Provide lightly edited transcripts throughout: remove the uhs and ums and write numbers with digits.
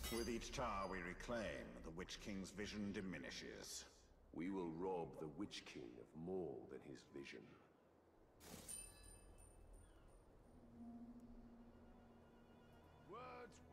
With each tower we reclaim, the Witch King's vision diminishes. We will rob the Witch King of more than his vision. Words.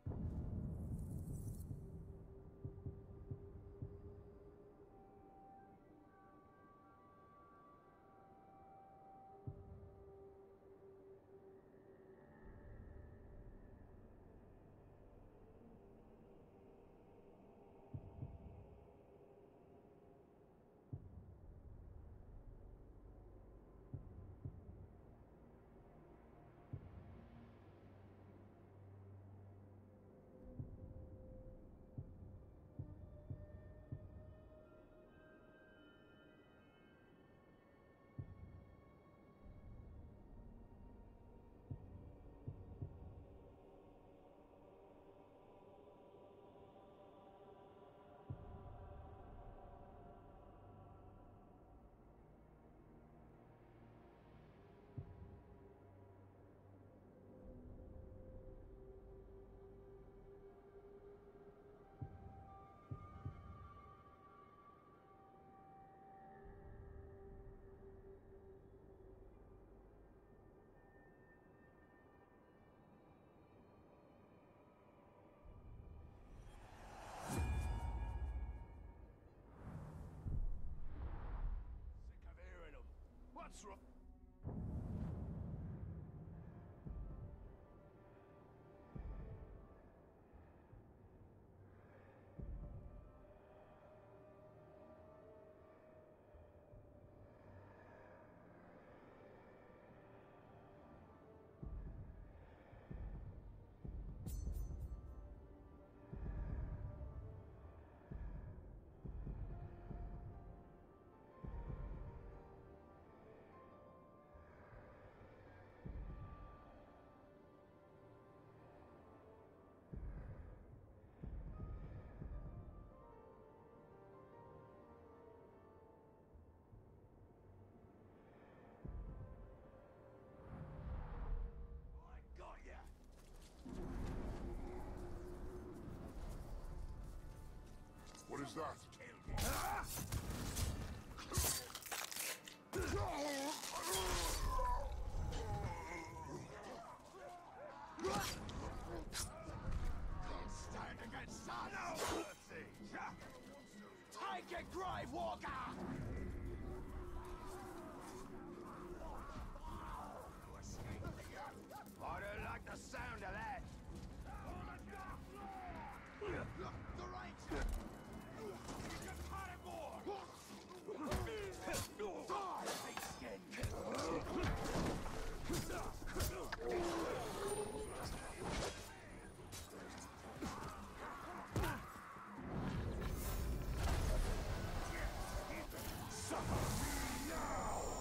What's wrong? What is that? Stand against us! No mercy! Take it, Grave Walker! I don't like the sound of that! The Ranger! He's a carnivore! Die, suffer me now!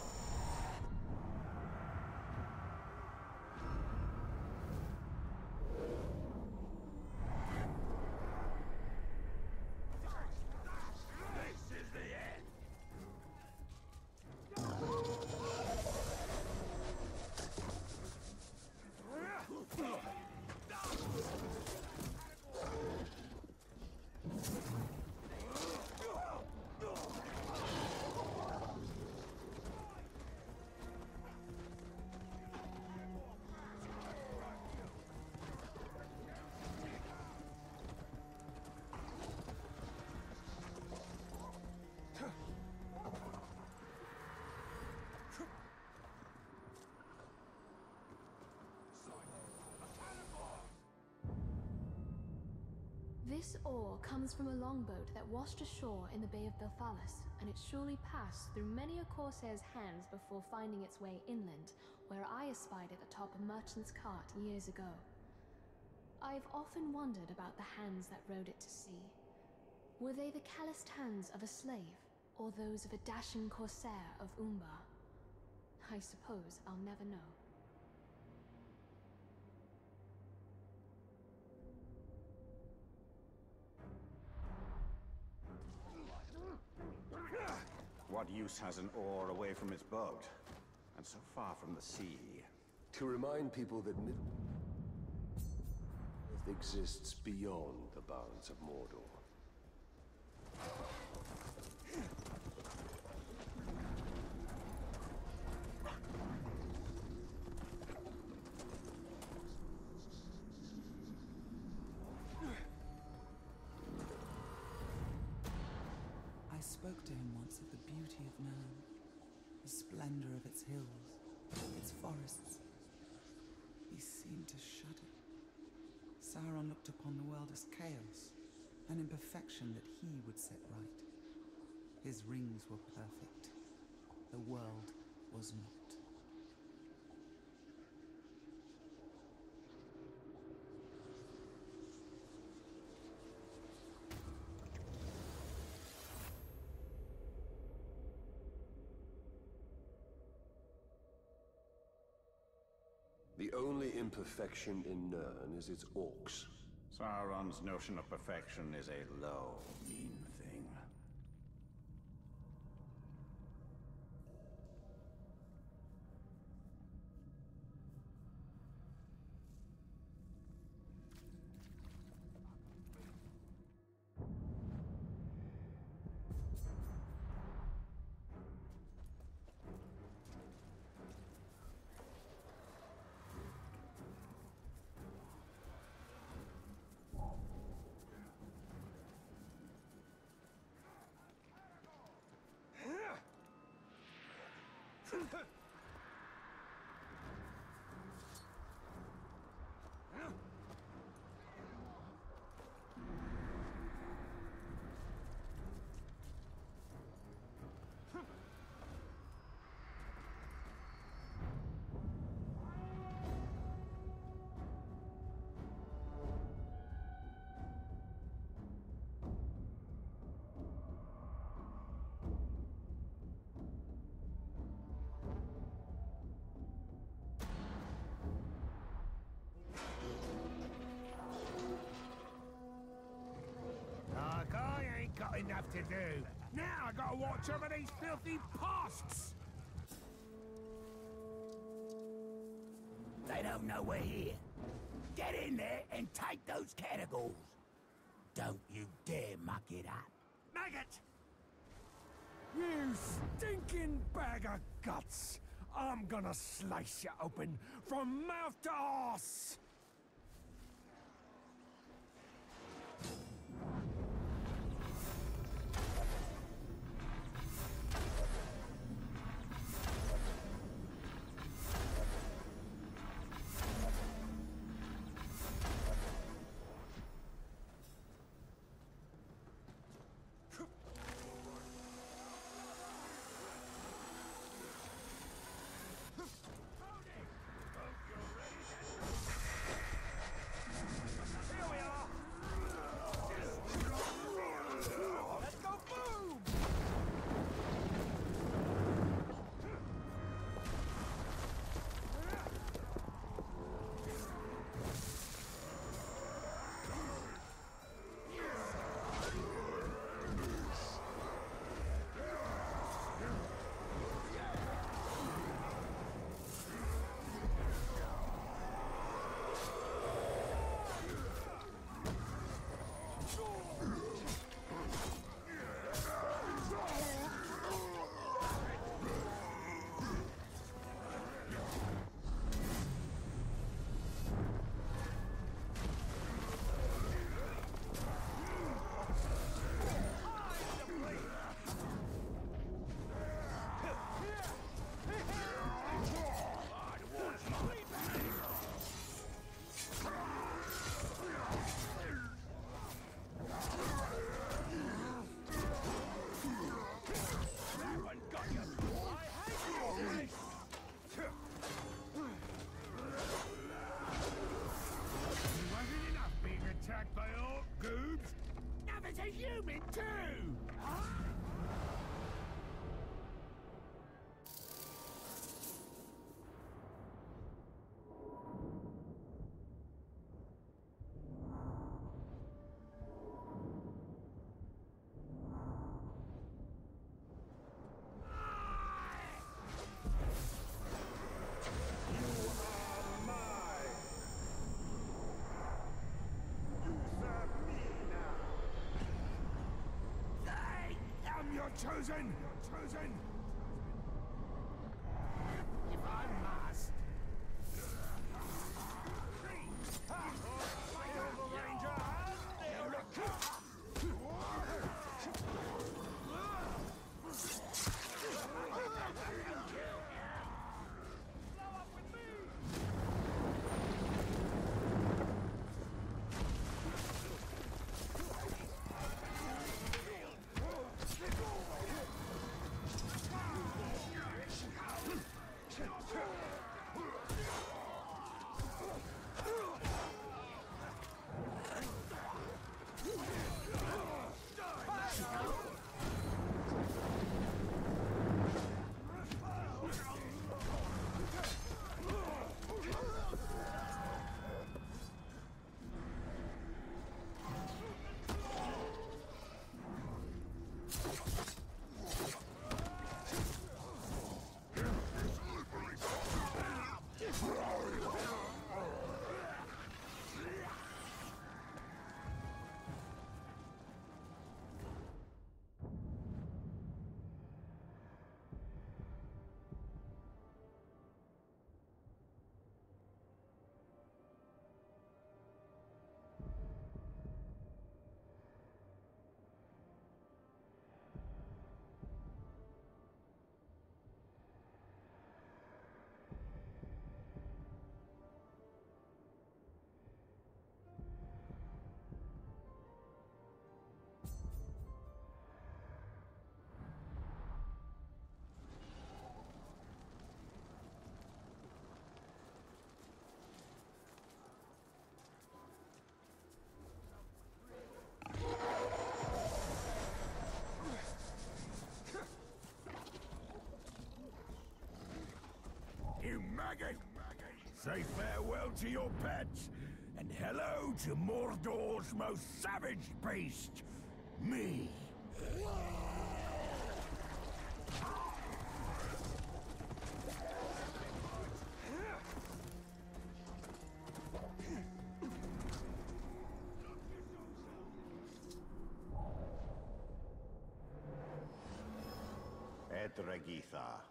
This is the end! This ore comes from a longboat that washed ashore in the Bay of Belfalis, and it surely passed through many a corsair's hands before finding its way inland, where I espied it atop a merchant's cart years ago. I've often wondered about the hands that rode it to sea. Were they the calloused hands of a slave, or those of a dashing corsair of Umbar? I suppose I'll never know. What use has an oar away from its boat, and so far from the sea? To remind people that exists beyond the bounds of Mordor. I spoke to him once of the beauty of Nirn, the splendor of its hills, its forests. He seemed to shudder. Sauron looked upon the world as chaos, an imperfection that he would set right. His rings were perfect. The world was not. The only imperfection in Nirn is its orcs. Sauron's notion of perfection is a low, mean thing. Enough to do. Now I gotta watch over these filthy posts. They don't know we're here. Get in there and take those categories. Don't you dare muck it up. Maggot! You stinking bag of guts! I'm gonna slice you open from mouth to arse! human too! chosen! If I must. You maggot! Say farewell to your pets, and hello to Mordor's most savage beast, me! Edragitha.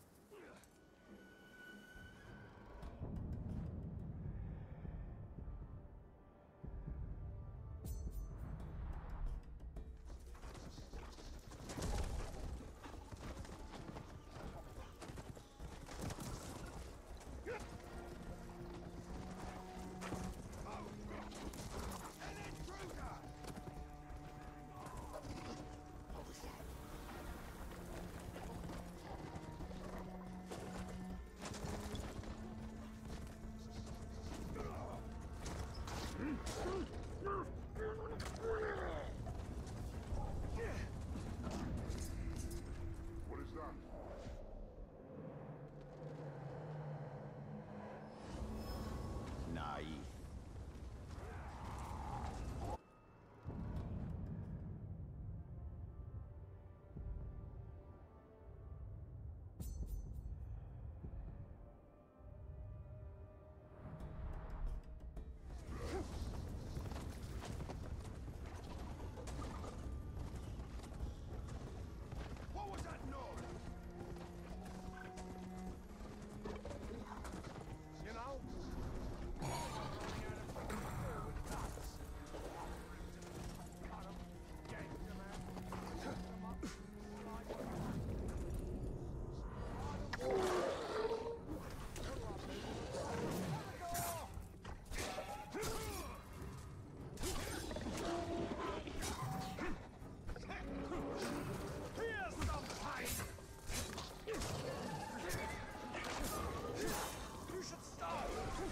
What is that? Naive. What was that noise? You know? Here's some pain! You should stop!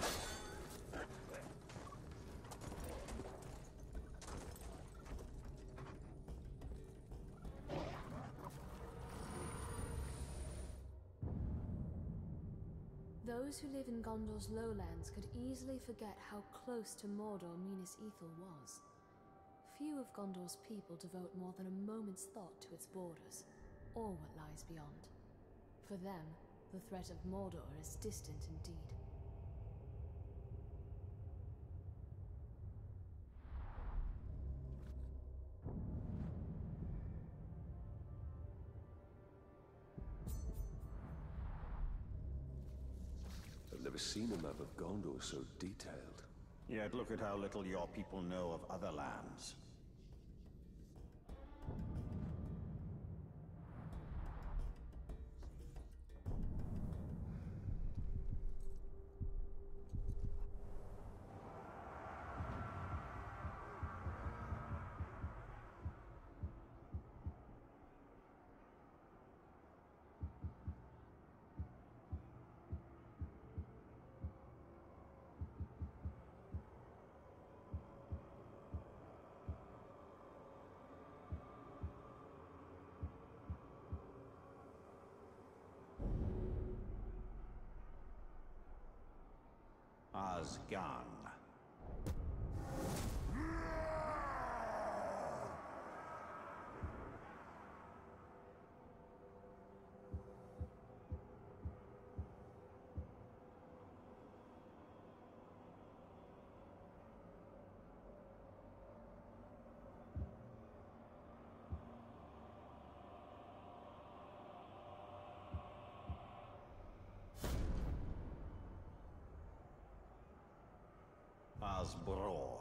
Those who live in Gondor's lowlands could easily forget how close to Mordor Minas Ithil was. Few of Gondor's people devote more than a moment's thought to its borders, or what lies beyond. For them, the threat of Mordor is distant indeed. never seen a map of Gondor so detailed. Yet look at how little your people know of other lands. Osgiliath. Osbror.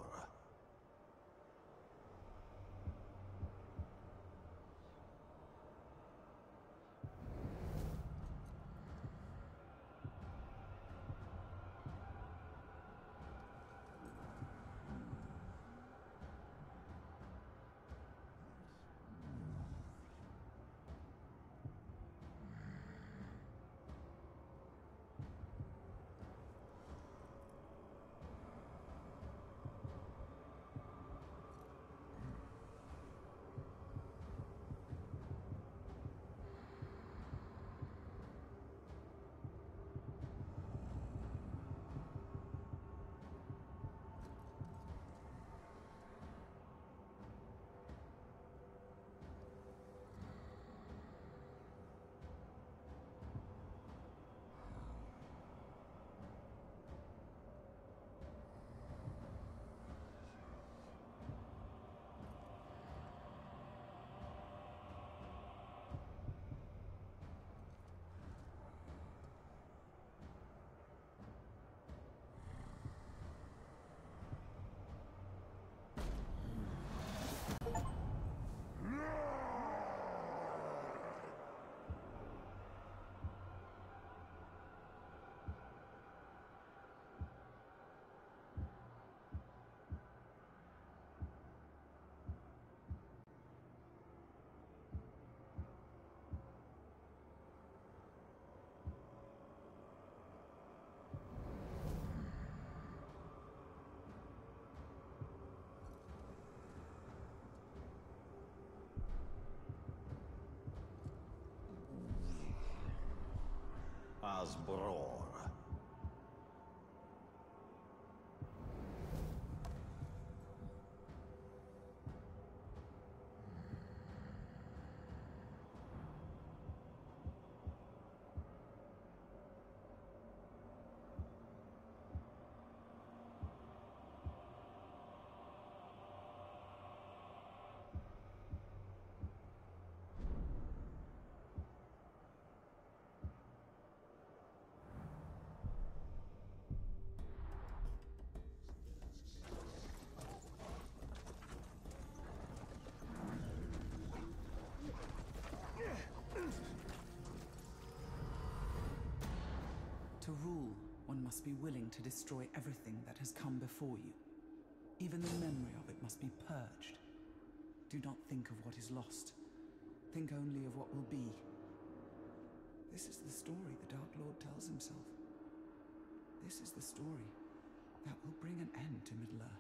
Osbror. To rule, one must be willing to destroy everything that has come before you. Even the memory of it must be purged. Do not think of what is lost. Think only of what will be. This is the story the Dark Lord tells himself. This is the story that will bring an end to Middle-earth.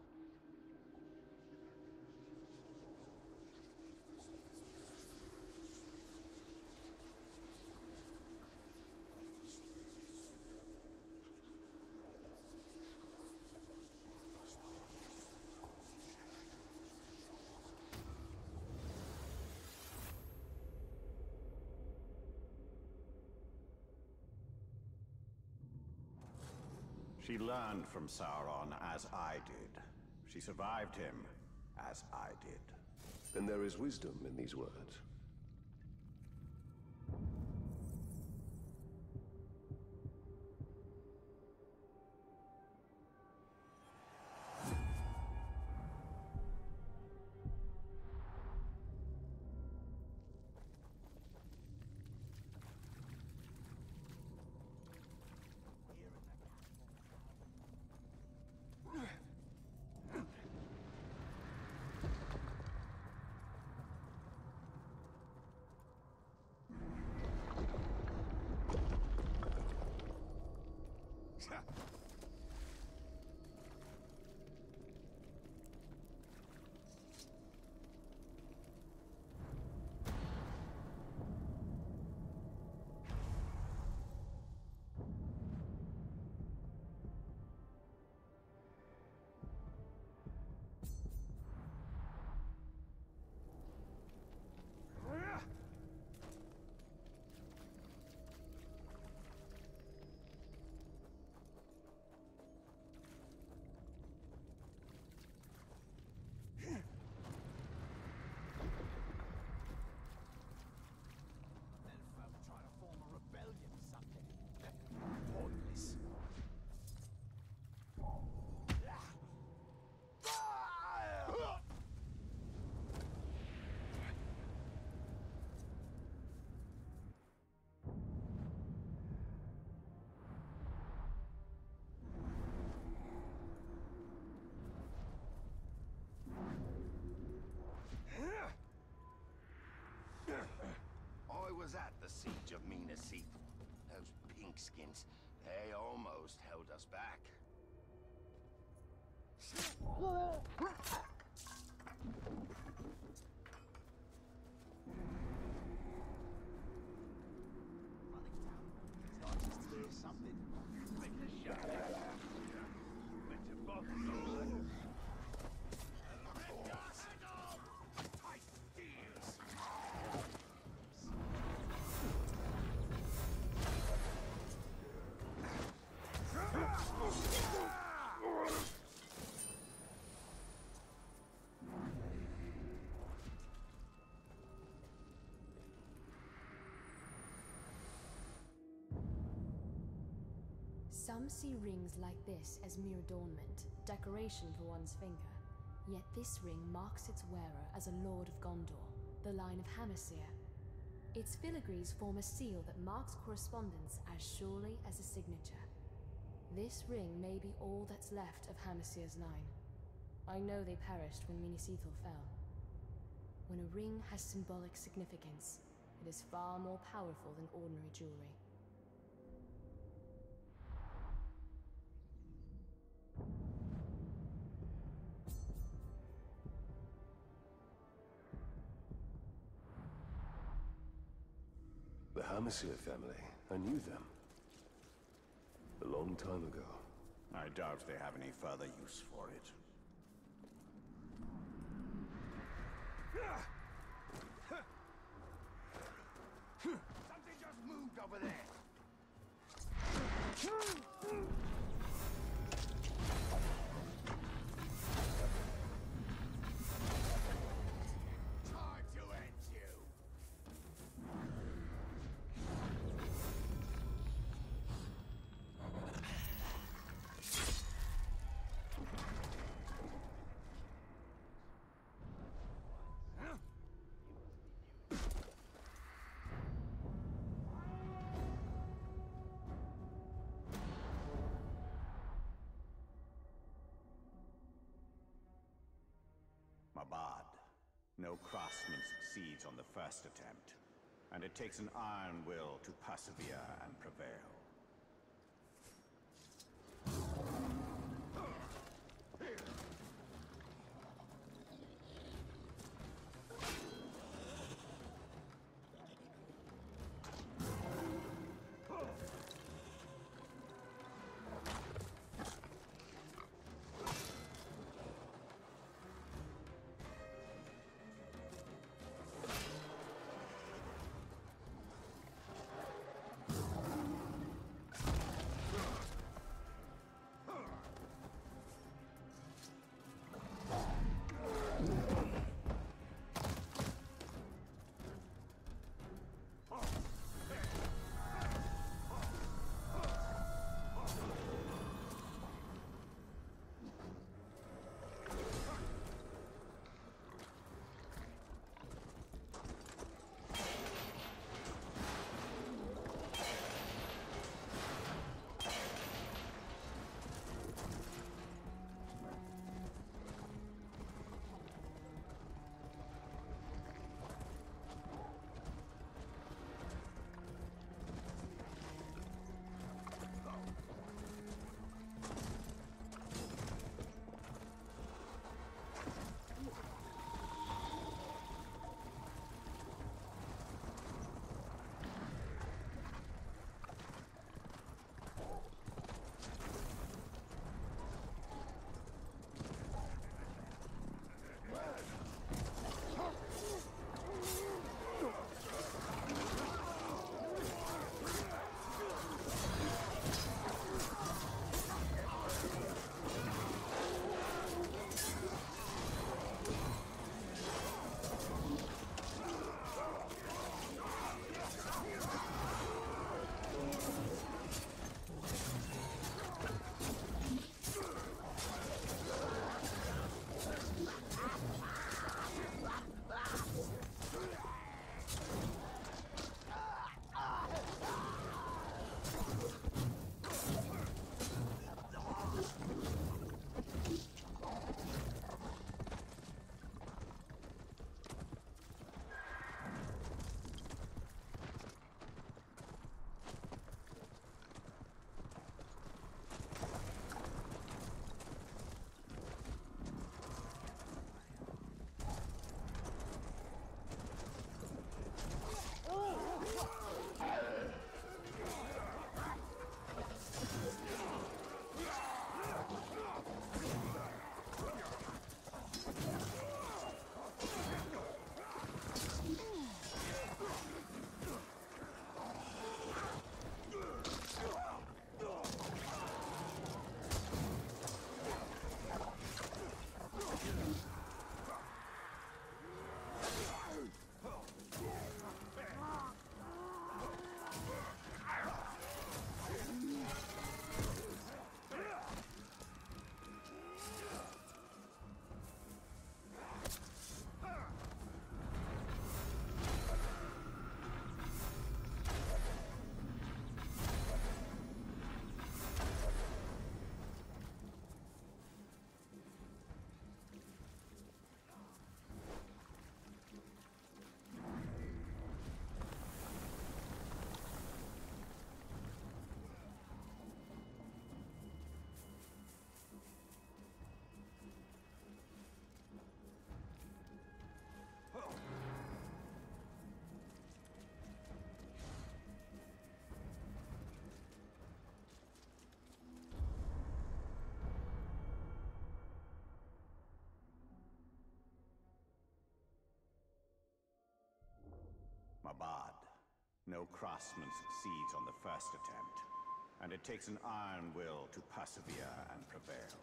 She learned from Sauron as I did. She survived him as I did. Then there is wisdom in these words. Greyskins. They almost held us back. Some see rings like this as mere adornment, decoration for one's finger. Yet this ring marks its wearer as a Lord of Gondor, the line of Hammerseer. Its filigrees form a seal that marks correspondence as surely as a signature. This ring may be all that's left of Hammerseer's line. I know they perished when Minisethil fell. When a ring has symbolic significance, it is far more powerful than ordinary jewelry. The Hammerseer family. I knew them. A long time ago. I doubt they have any further use for it. Something just moved over there. Time to end you. Mabad. No craftsman succeeds on the first attempt, and it takes an iron will to persevere and prevail. No craftsman succeeds on the first attempt, and it takes an iron will to persevere and prevail.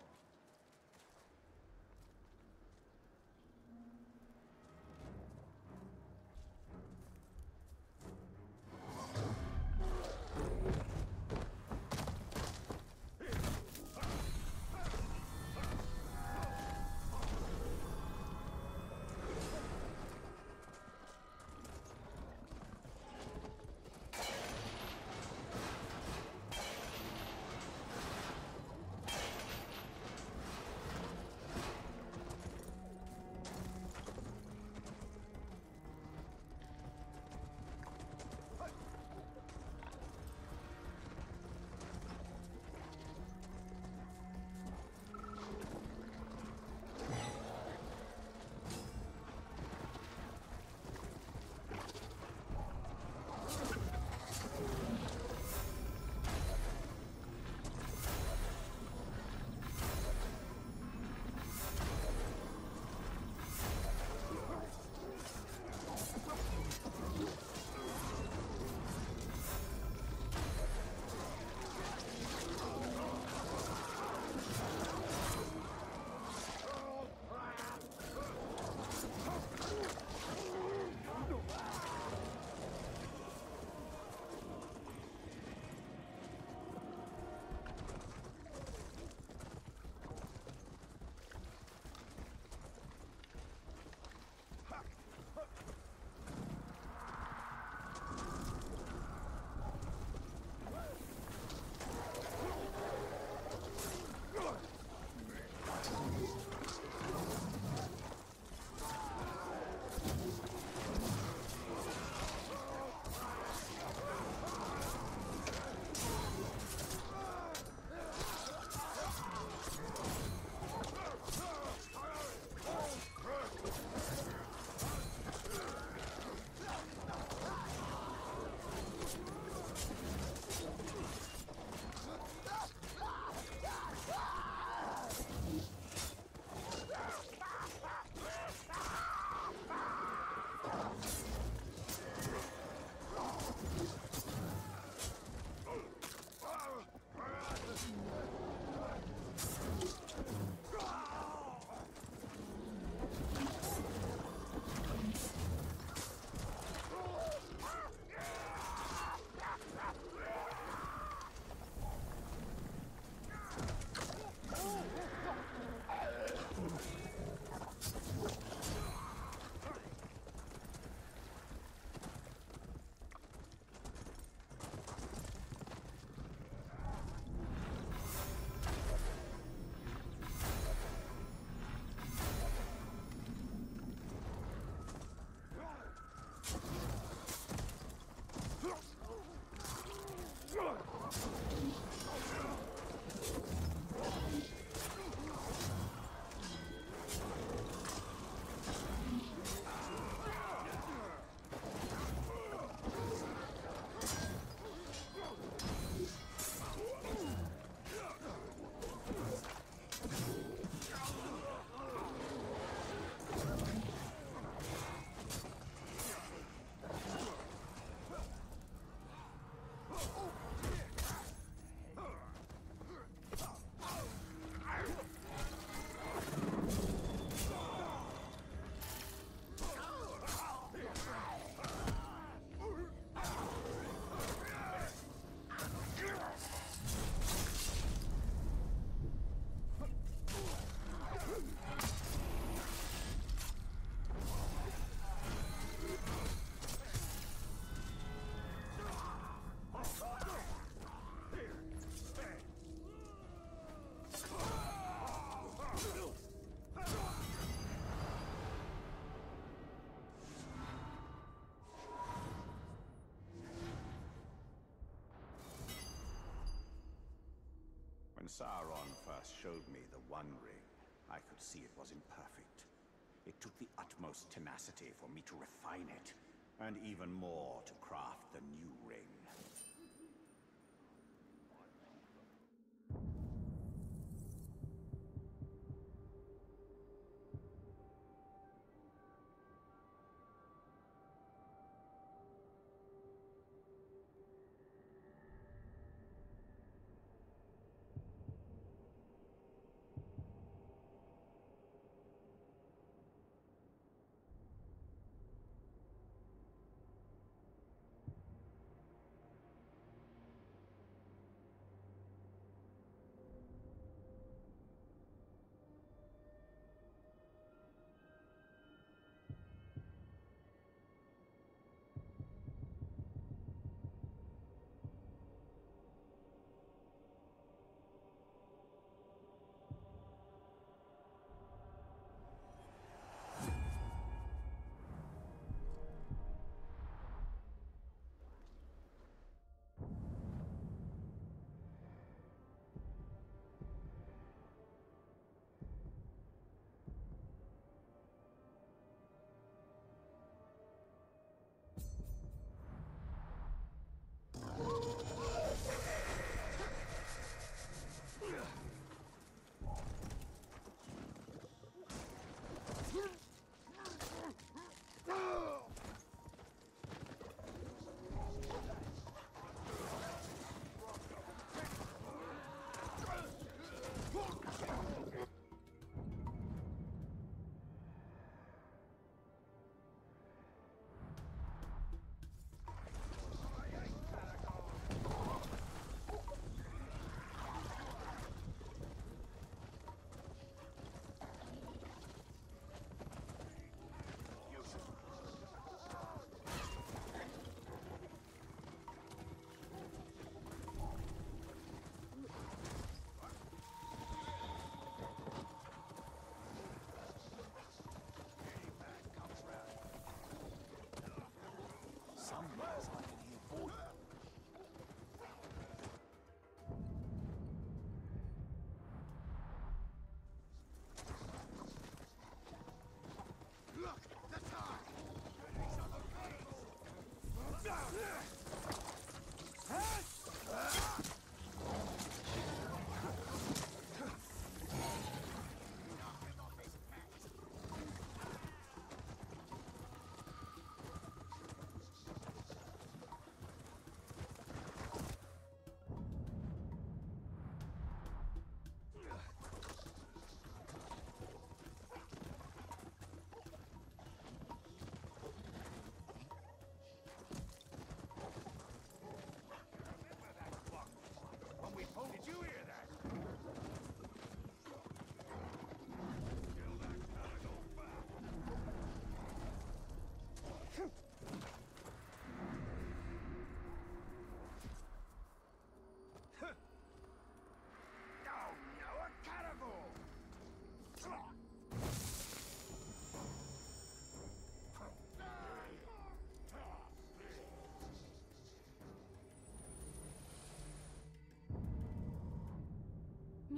When Sauron first showed me the One Ring, I could see it was imperfect. It took the utmost tenacity for me to refine it, and even more to craft the new ring.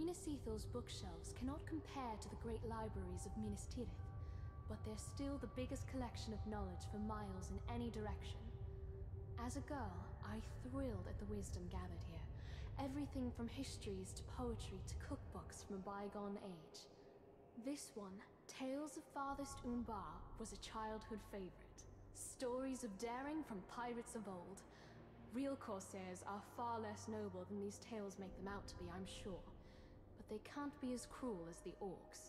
Minas Ithil's bookshelves cannot compare to the great libraries of Minas Tirith, but they're still the biggest collection of knowledge for miles in any direction. As a girl, I thrilled at the wisdom gathered here. Everything from histories to poetry to cookbooks from a bygone age. This one, Tales of Farthest Umbar, was a childhood favorite. Stories of daring from pirates of old. Real corsairs are far less noble than these tales make them out to be, I'm sure. But they can't be as cruel as the orcs.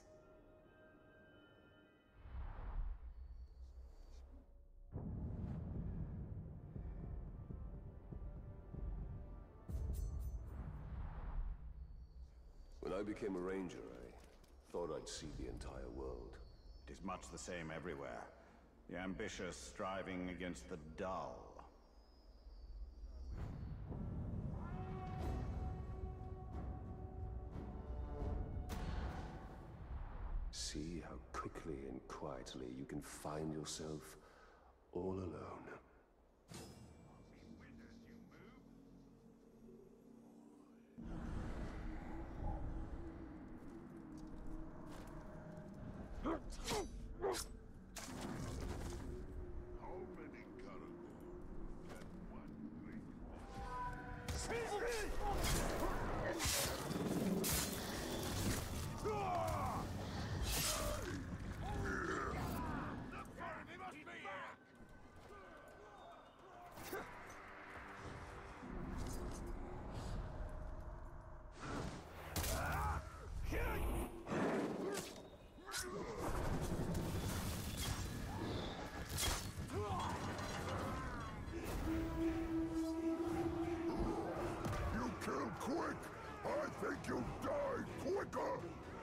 When I became a ranger, I thought I'd see the entire world. It is much the same everywhere. The ambitious striving against the dull. See how quickly and quietly you can find yourself all alone. Quick! I think you'll die quicker!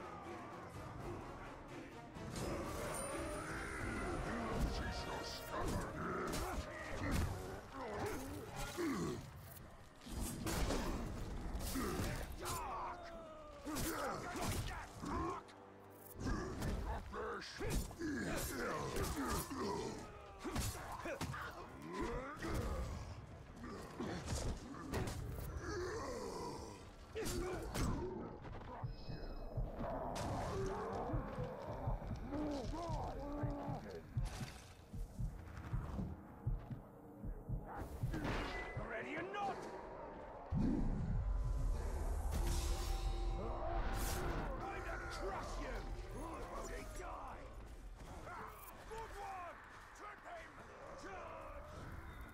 Ready or not? I'm to crush you! Won't he die? Good one! Trip him! Charge!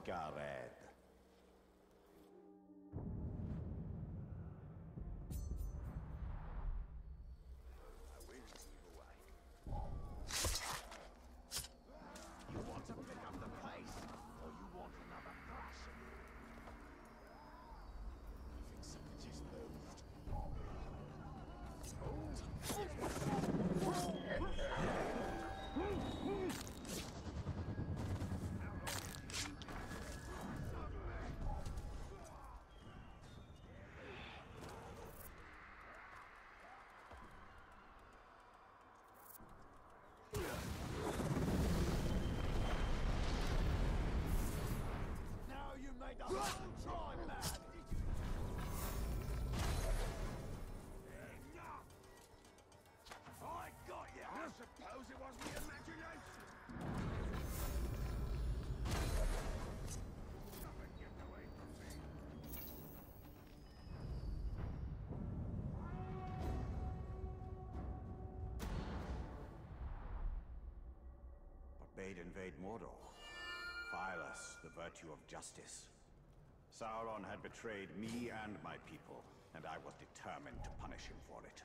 Gared. You want to pick up the pace, or you want another thrashing? You think something just moved? Now you made the whole time mad! I got you! I suppose it was the imagination! Something get away from me! But bade invade Mordor. Fireless, the virtue of justice. Sauron had betrayed me and my people, and I was determined to punish him for it.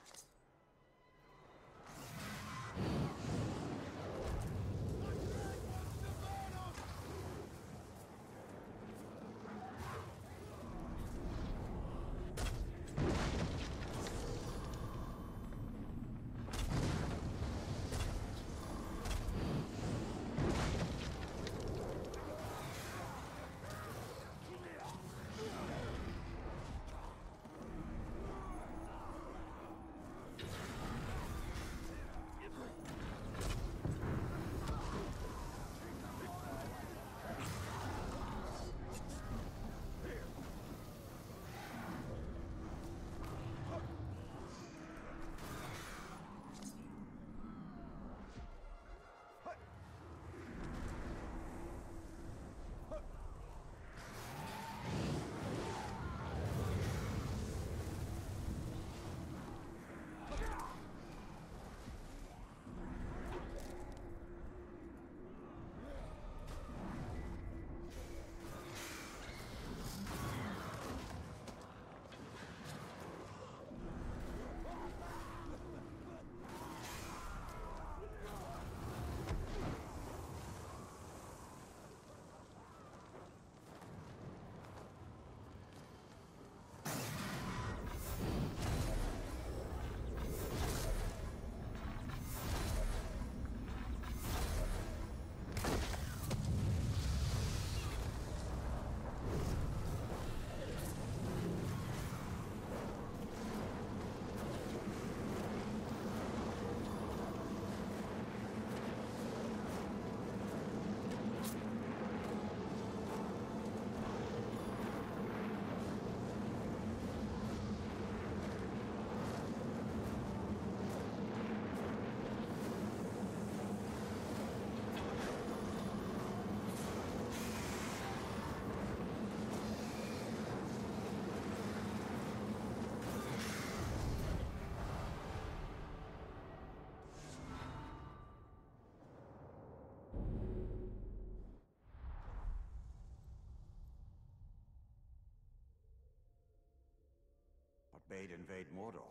Bade invade Mordor.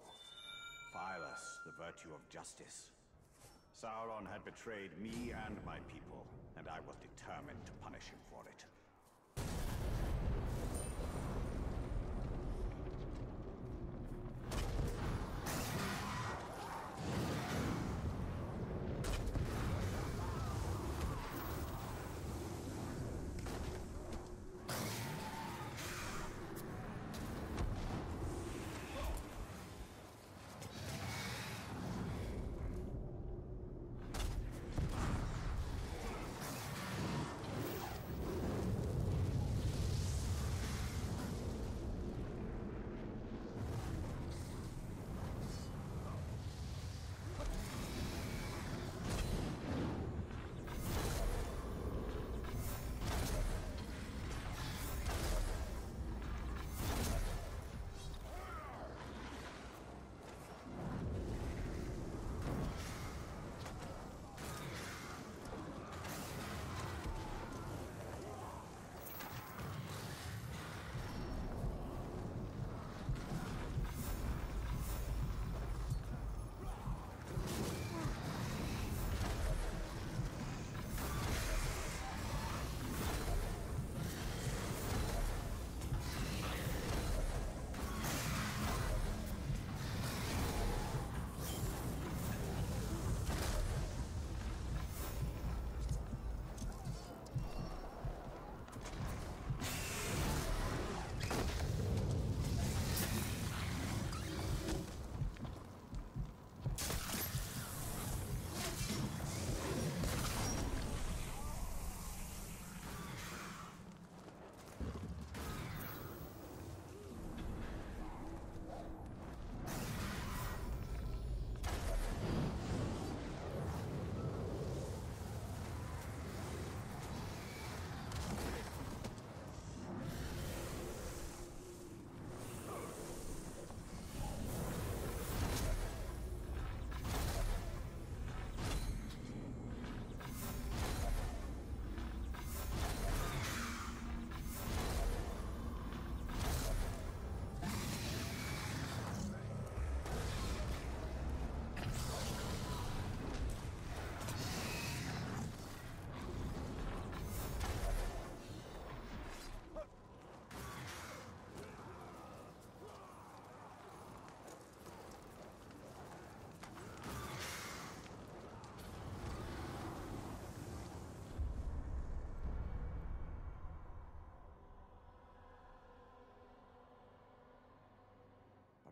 Fireless, the virtue of justice. Sauron had betrayed me and my people, and I was determined to punish him for it.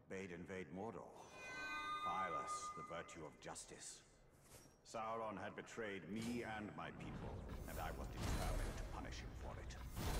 bade invade Mordor. Phylus, the virtue of justice. Sauron had betrayed me and my people, and I was determined to punish him for it.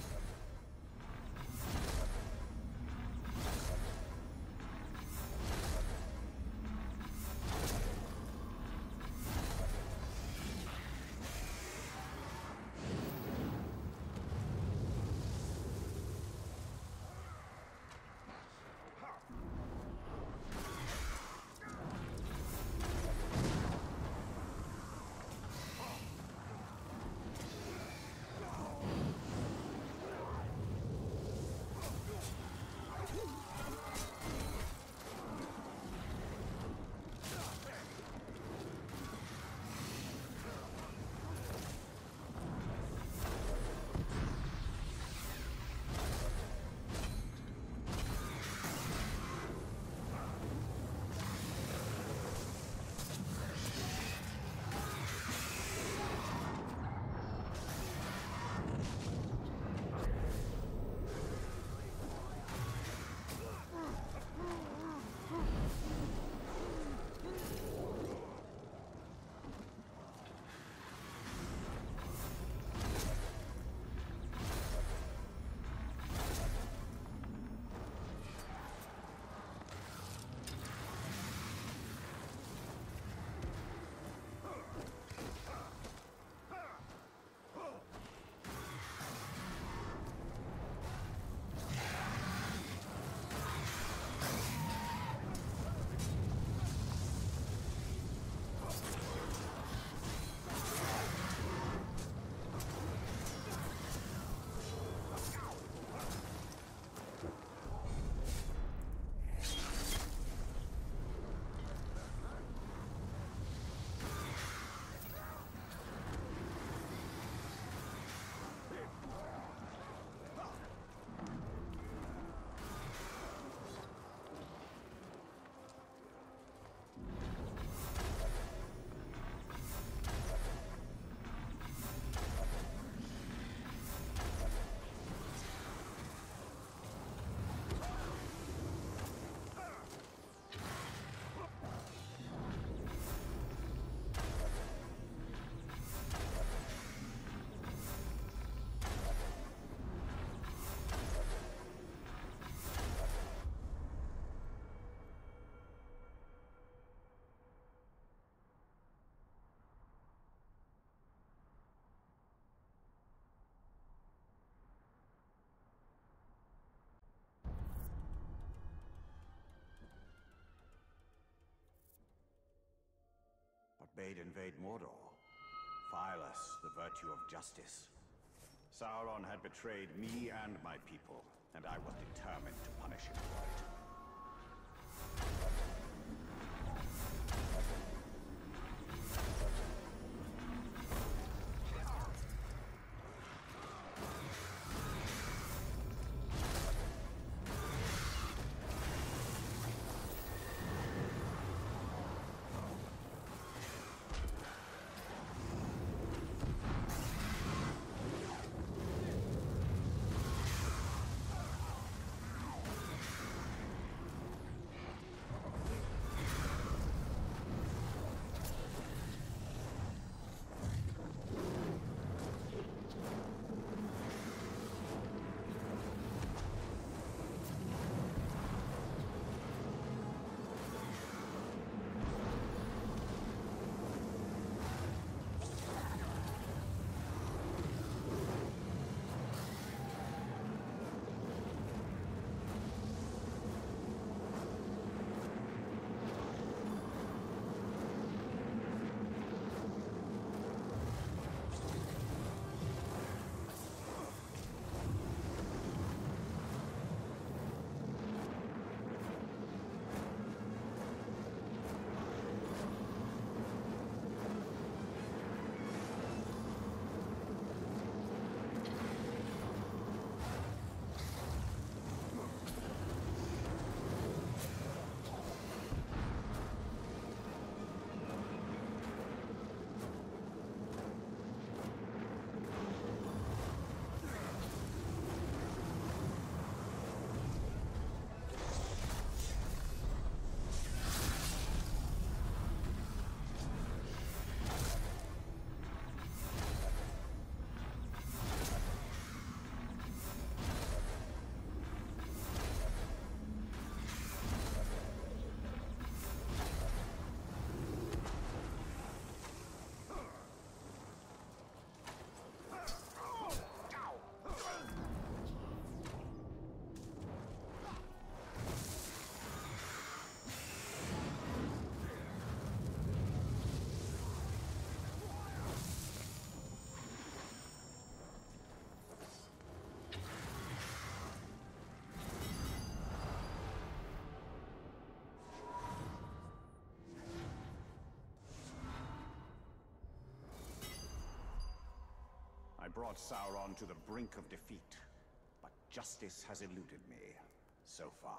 Bade invade Mordor. Phylus, the virtue of justice. Sauron had betrayed me and my people, and I was determined to punish him for it. I brought Sauron to the brink of defeat, but justice has eluded me so far.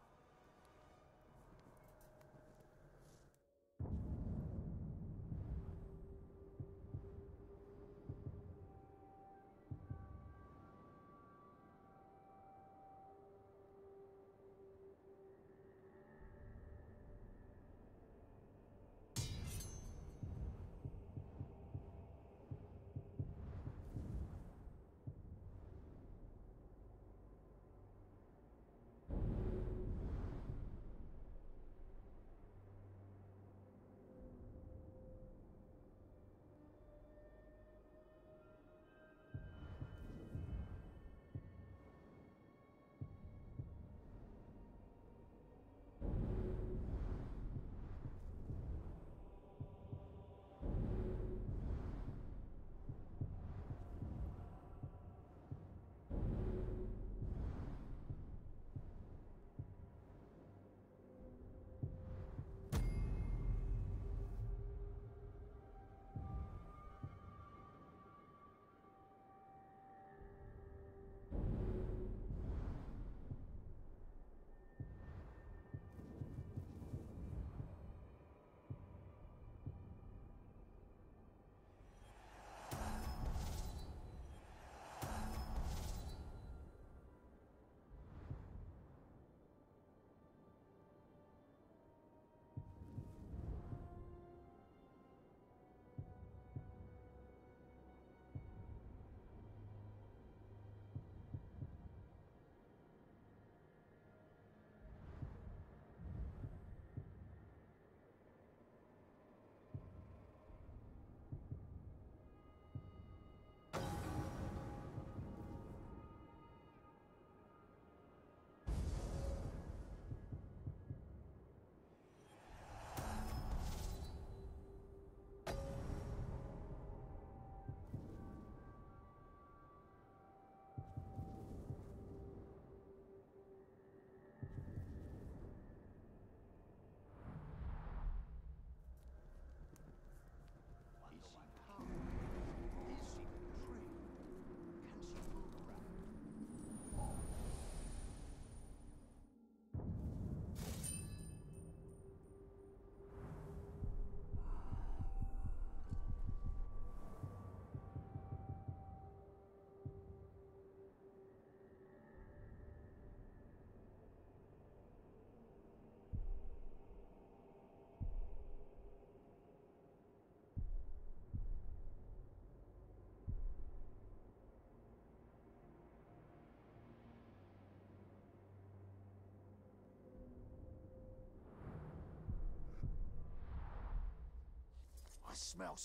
I smell.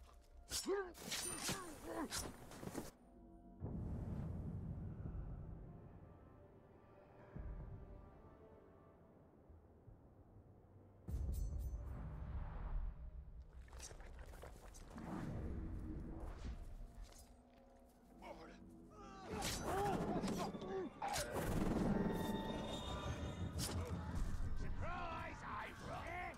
Surprise, Ivor!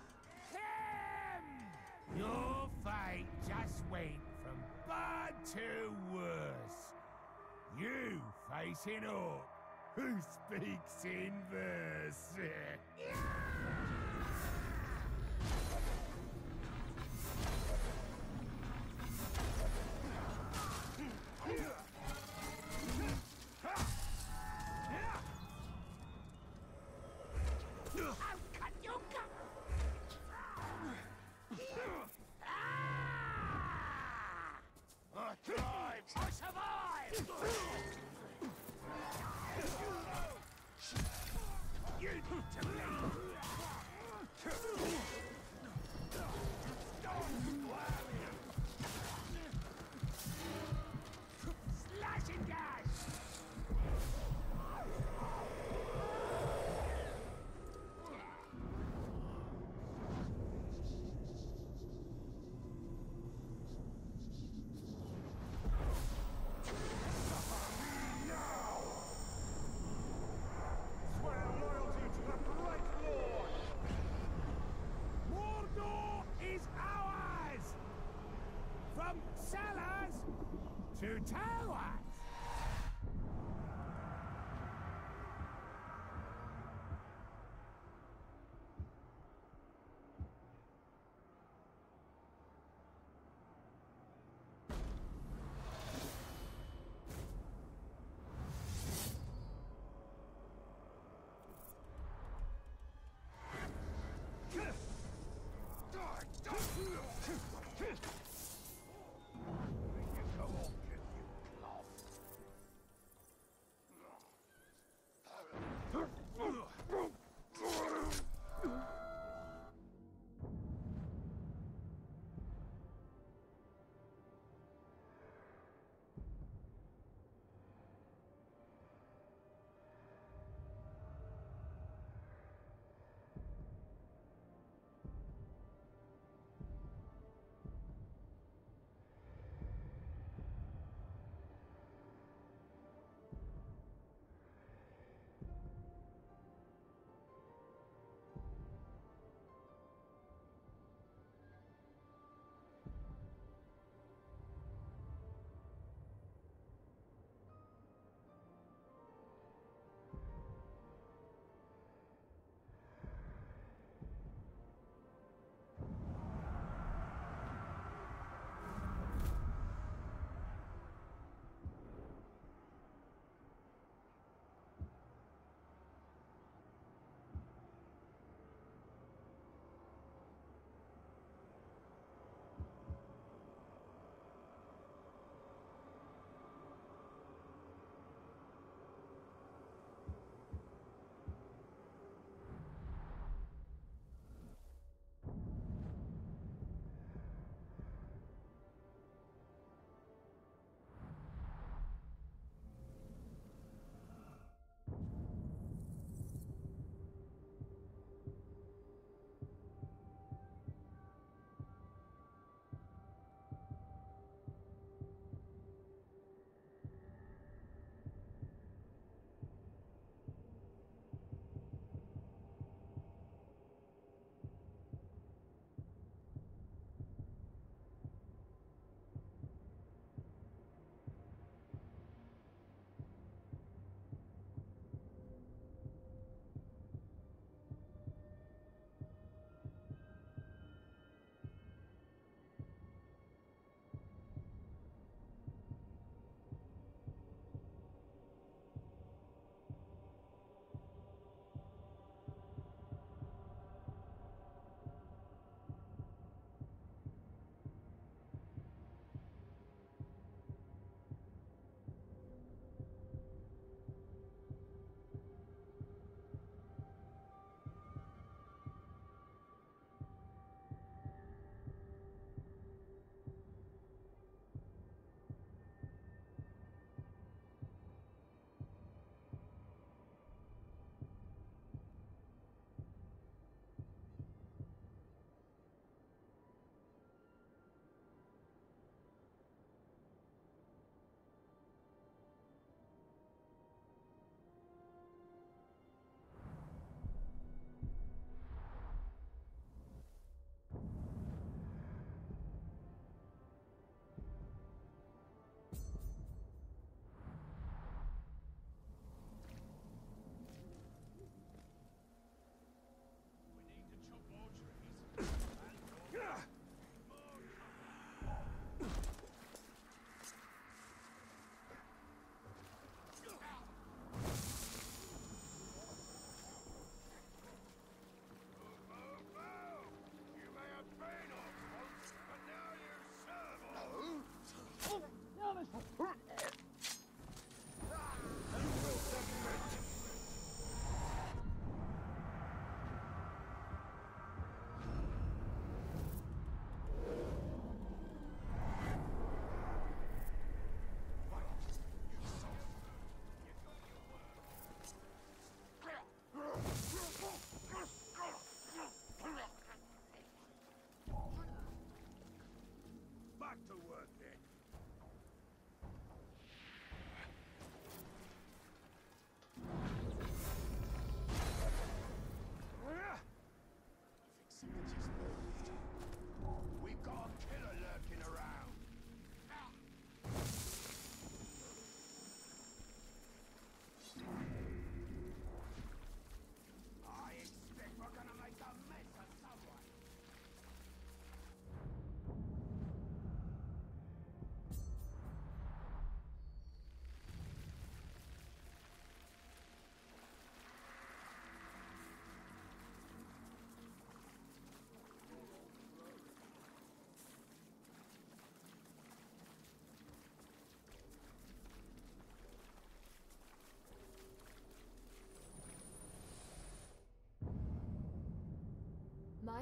Him! Your fate just went from bad to worse. You facing Orc, who speaks in verse. I'll cut your gut! I thrived! I survived! You need to leave! Slash and dash! Swear loyalty to the Bright Lord! new towers!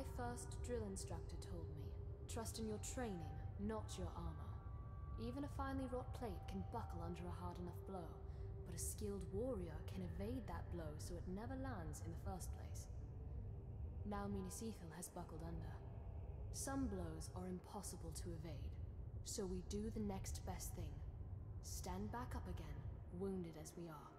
my first drill instructor told me, trust in your training, not your armor. Even a finely wrought plate can buckle under a hard enough blow, but a skilled warrior can evade that blow so it never lands in the first place. Now Minas Ithil has buckled under. Some blows are impossible to evade, so we do the next best thing. Stand back up again, wounded as we are.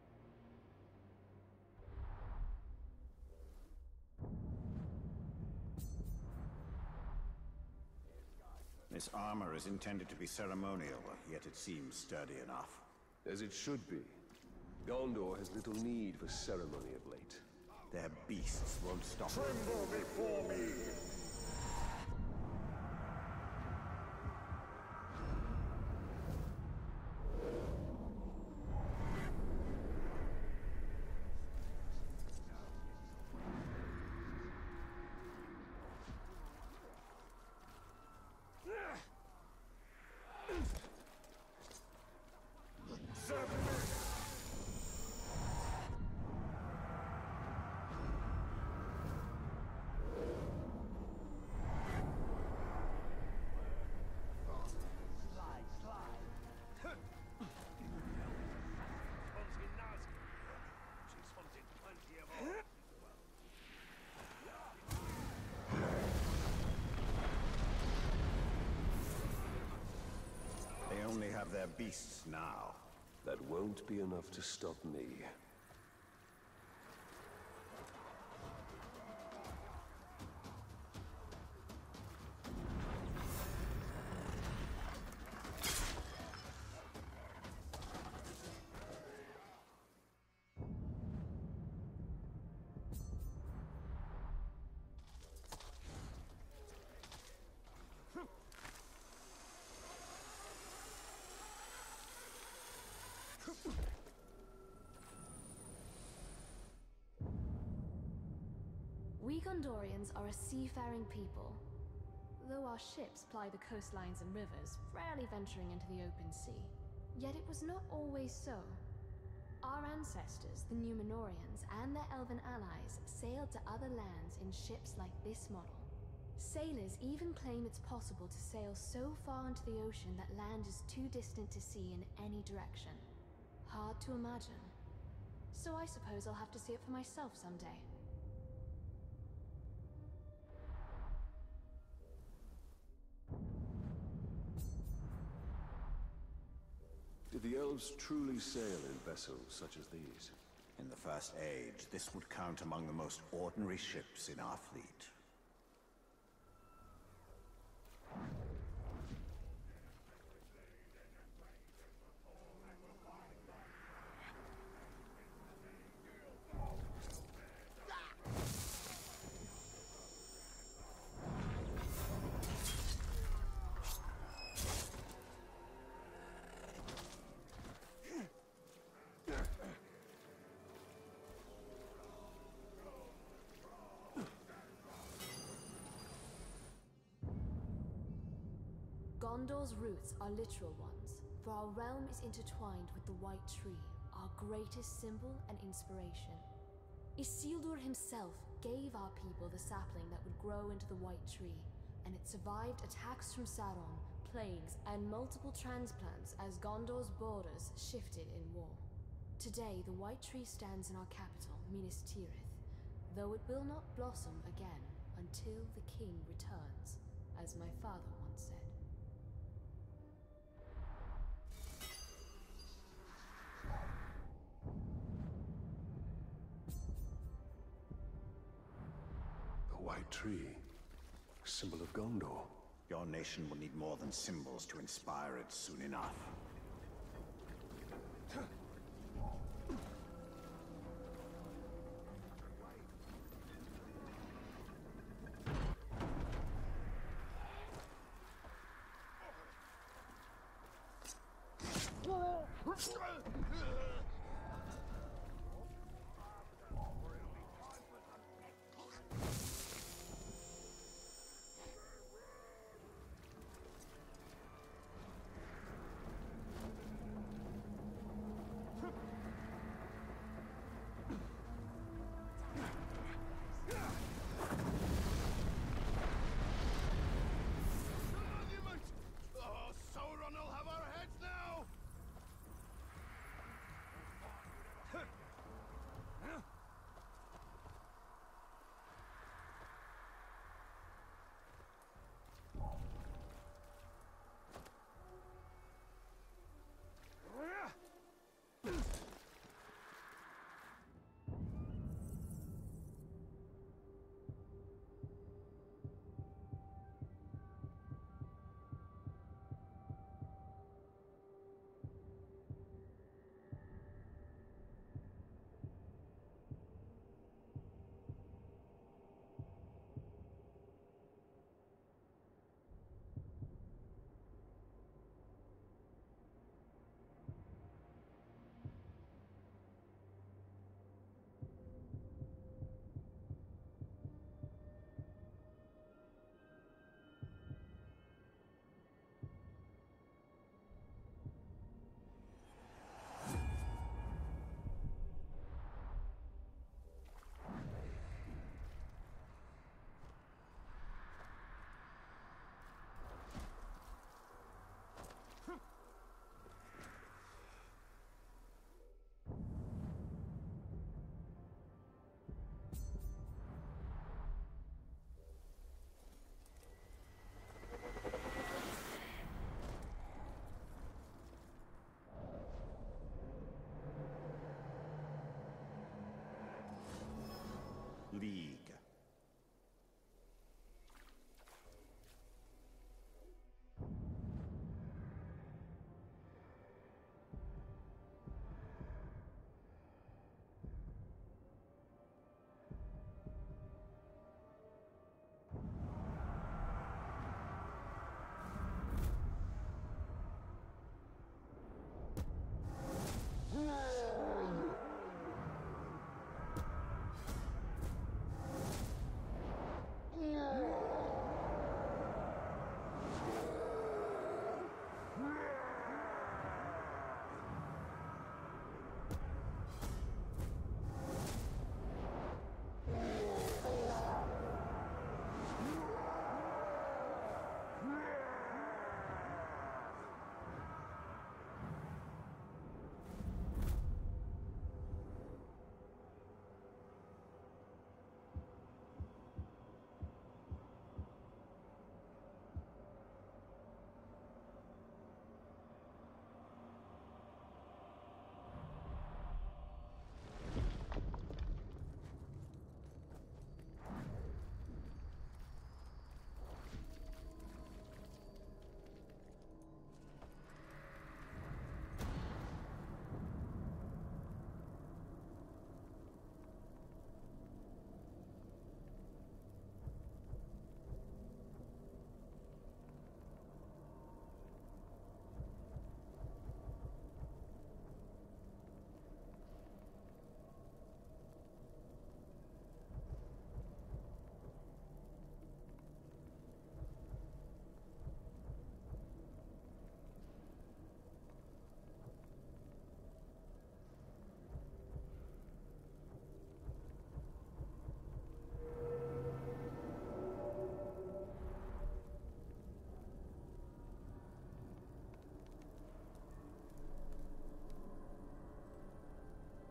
This armor is intended to be ceremonial, yet it seems sturdy enough. As it should be. Gondor has little need for ceremony of late. Their beasts won't stop. Tremble before me! They only have their beasts now. That won't be enough to stop me. We Gondorians are a seafaring people. Though our ships ply the coastlines and rivers, rarely venturing into the open sea. Yet it was not always so. Our ancestors, the Númenóreans, and their elven allies sailed to other lands in ships like this model. Sailors even claim it's possible to sail so far into the ocean that land is too distant to see in any direction. Hard to imagine. So I suppose I'll have to see it for myself someday. Did the elves truly sail in vessels such as these? In the First Age, this would count among the most ordinary ships in our fleet. Gondor's roots are literal ones, for our realm is intertwined with the White Tree, our greatest symbol and inspiration. Isildur himself gave our people the sapling that would grow into the White Tree, and it survived attacks from Sauron, plagues, and multiple transplants as Gondor's borders shifted in war. Today, the White Tree stands in our capital, Minas Tirith, though it will not blossom again until the king returns, as my father once said. White tree. Symbol of Gondor. Your nation will need more than symbols to inspire it soon enough.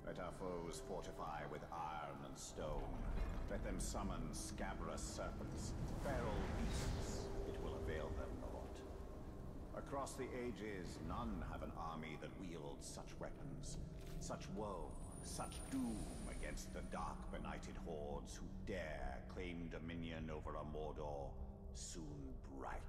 Let our foes fortify with iron and stone. Let them summon scabrous serpents, feral beasts. It will avail them naught. Across the ages, none have an army that wields such weapons, such woe, such doom against the dark benighted hordes who dare claim dominion over a Mordor soon bright.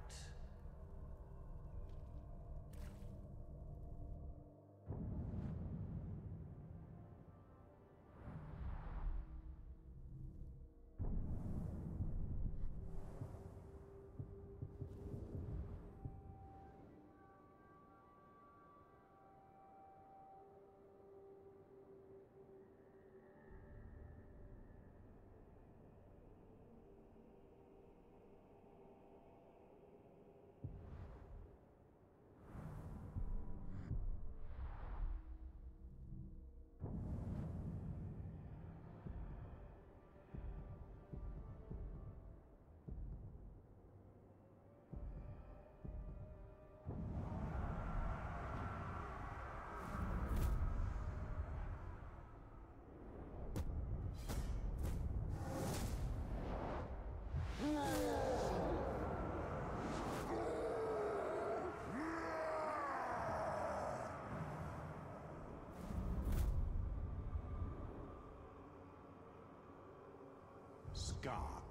Skark.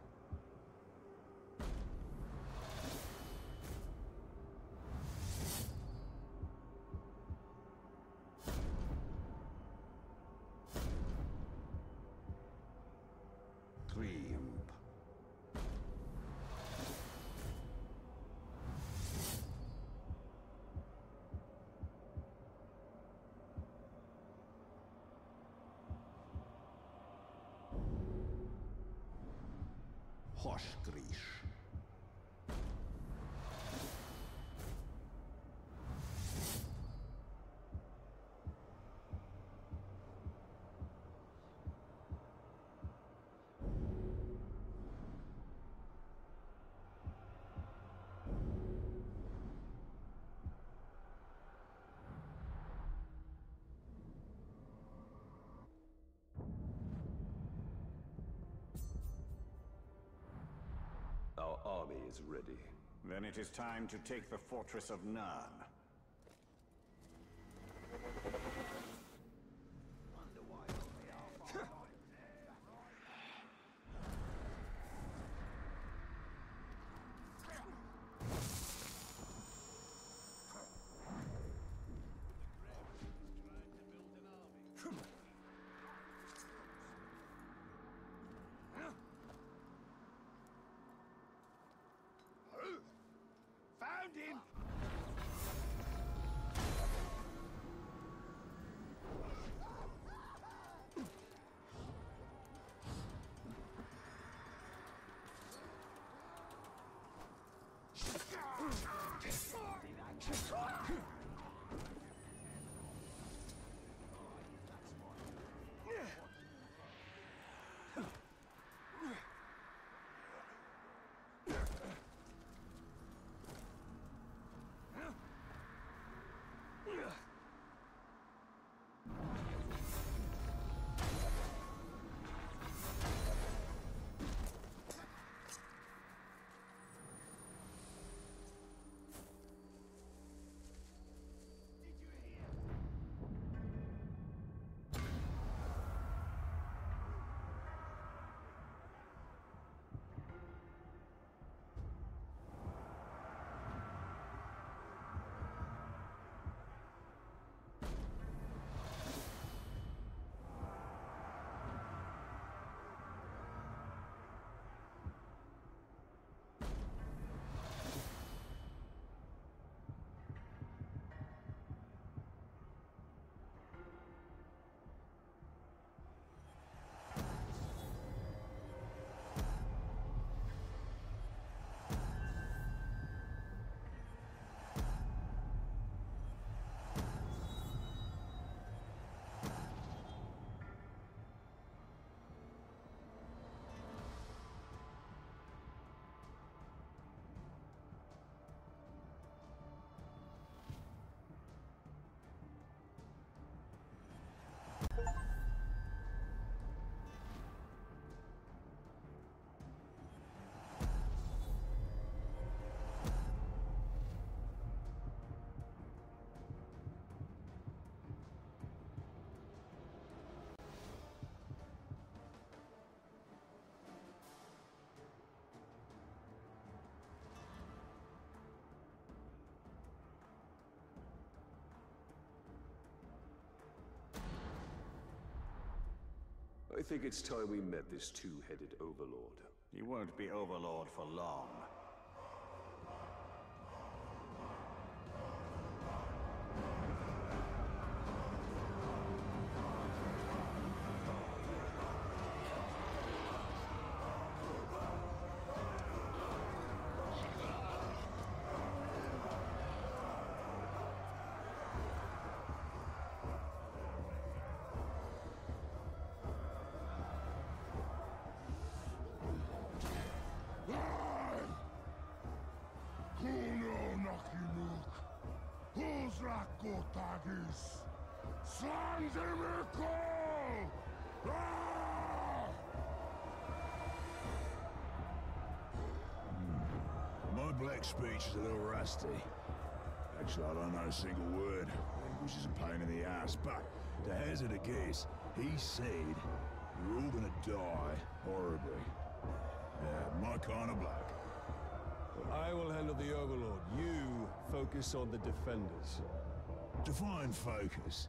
Triumph. Hoshgrish. Our army is ready. Then it is time to take the fortress of Nurn. Found him! I think it's time we met this two-headed overlord. He won't be overlord for long. My black speech is a little rusty. Actually, I don't know a single word, which is a pain in the ass, but to hazard a guess, he said you're all gonna die horribly. Yeah, my kind of black. I will handle the Overlord. You focus on the Defenders. Define focus.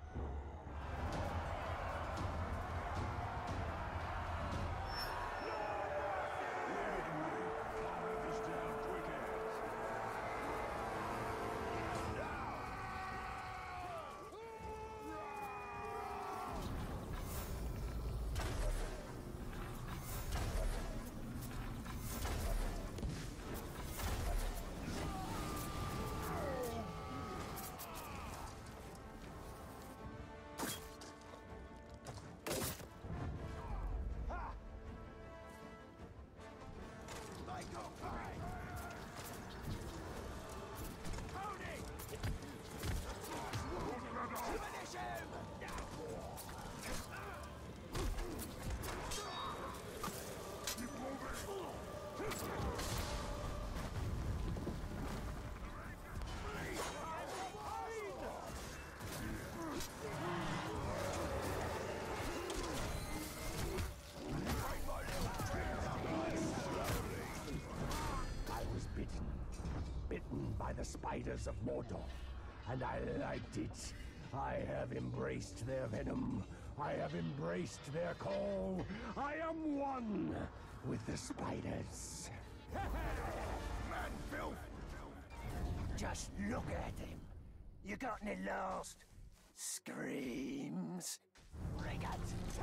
The spiders of Mordor, and I liked it. I have embraced their venom. I have embraced their call. I am one with the spiders. Man, filth! Just look at him. You got any last screams? Bring it!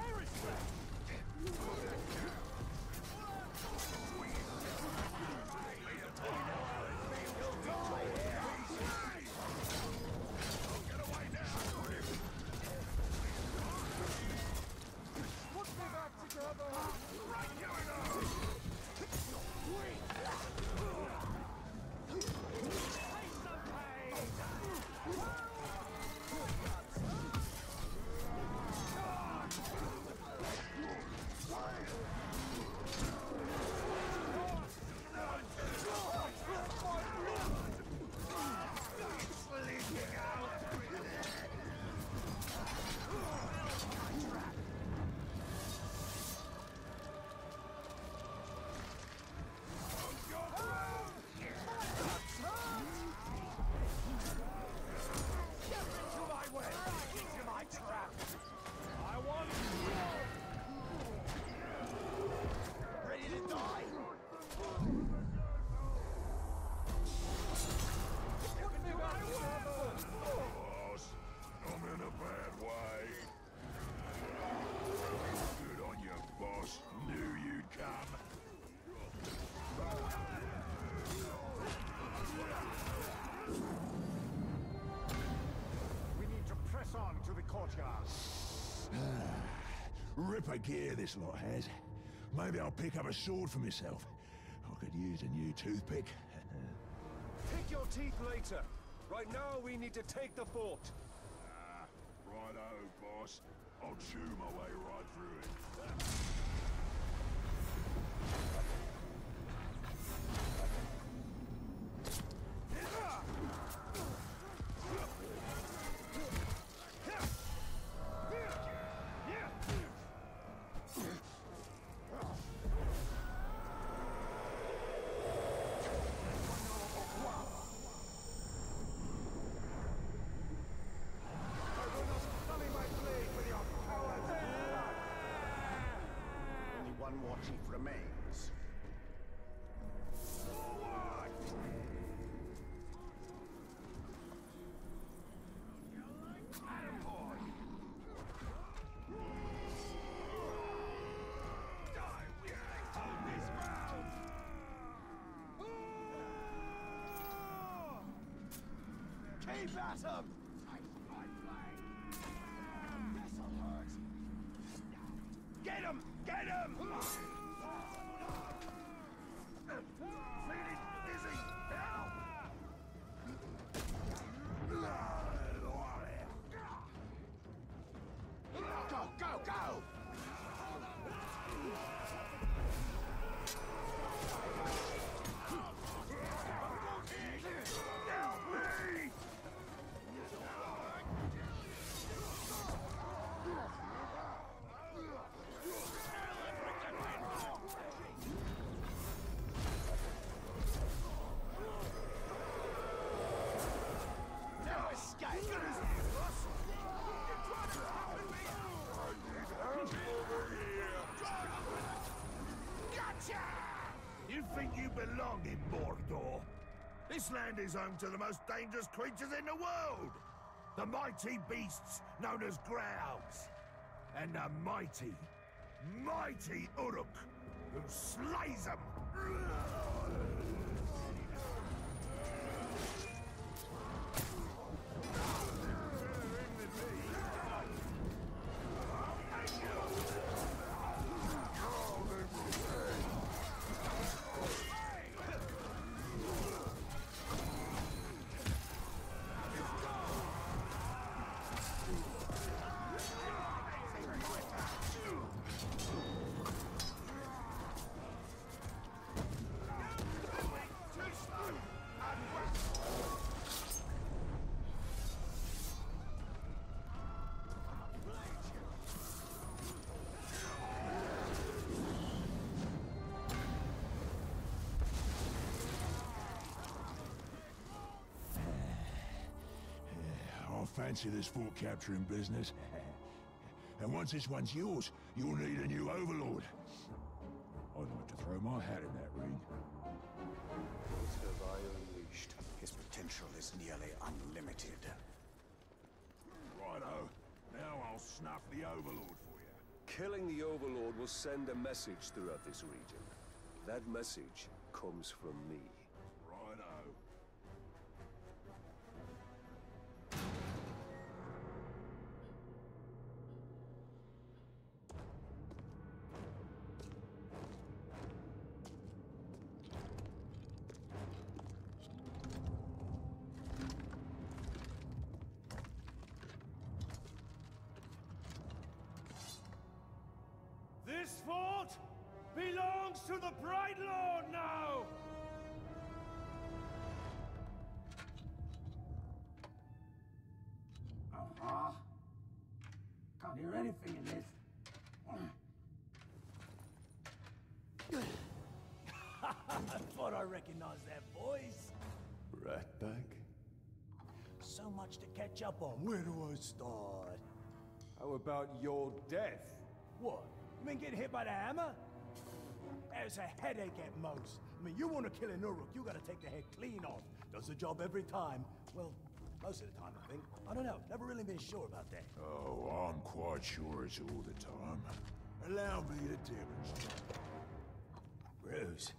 Ripper gear this lot has. Maybe I'll pick up a sword for myself. I could use a new toothpick. Pick your teeth later. Right now, we need to take the fort. Righto, boss. I'll chew my way right through it. chief remains. Forward! Attaboy! Die, we ain't hold this ground! Keep at 'em! This'll hurt! Get him! Get him! Feeling dizzy! Help! Go, go, go! Help me! No escape! Gotcha! You think you belong in Mordor? This land is home to the most dangerous creatures in the world! The mighty beasts known as Growls. And the mighty, mighty Uruk, who slays them! I fancy this fort capturing business. And once this one's yours, you'll need a new overlord. I'd like to throw my hat in that ring. What have I unleashed? His potential is nearly unlimited. Righto. Now I'll snuff the overlord for you. Killing the Overlord will send a message throughout this region. That message comes from me. Righto. This fort belongs to the Bright Lord now! Uh-huh. Can't hear anything in this. I thought I recognized that voice. Ratbag? So much to catch up on. Where do I start? How about your death? What? You mean getting hit by the hammer? It's a headache at most. I mean, you want to kill an Uruk, you gotta take the head clean off. Does the job every time. Well, most of the time, I think. I don't know. Never really been sure about that. Oh, I'm quite sure it's all the time. Allow me to demonstrate. Bruce.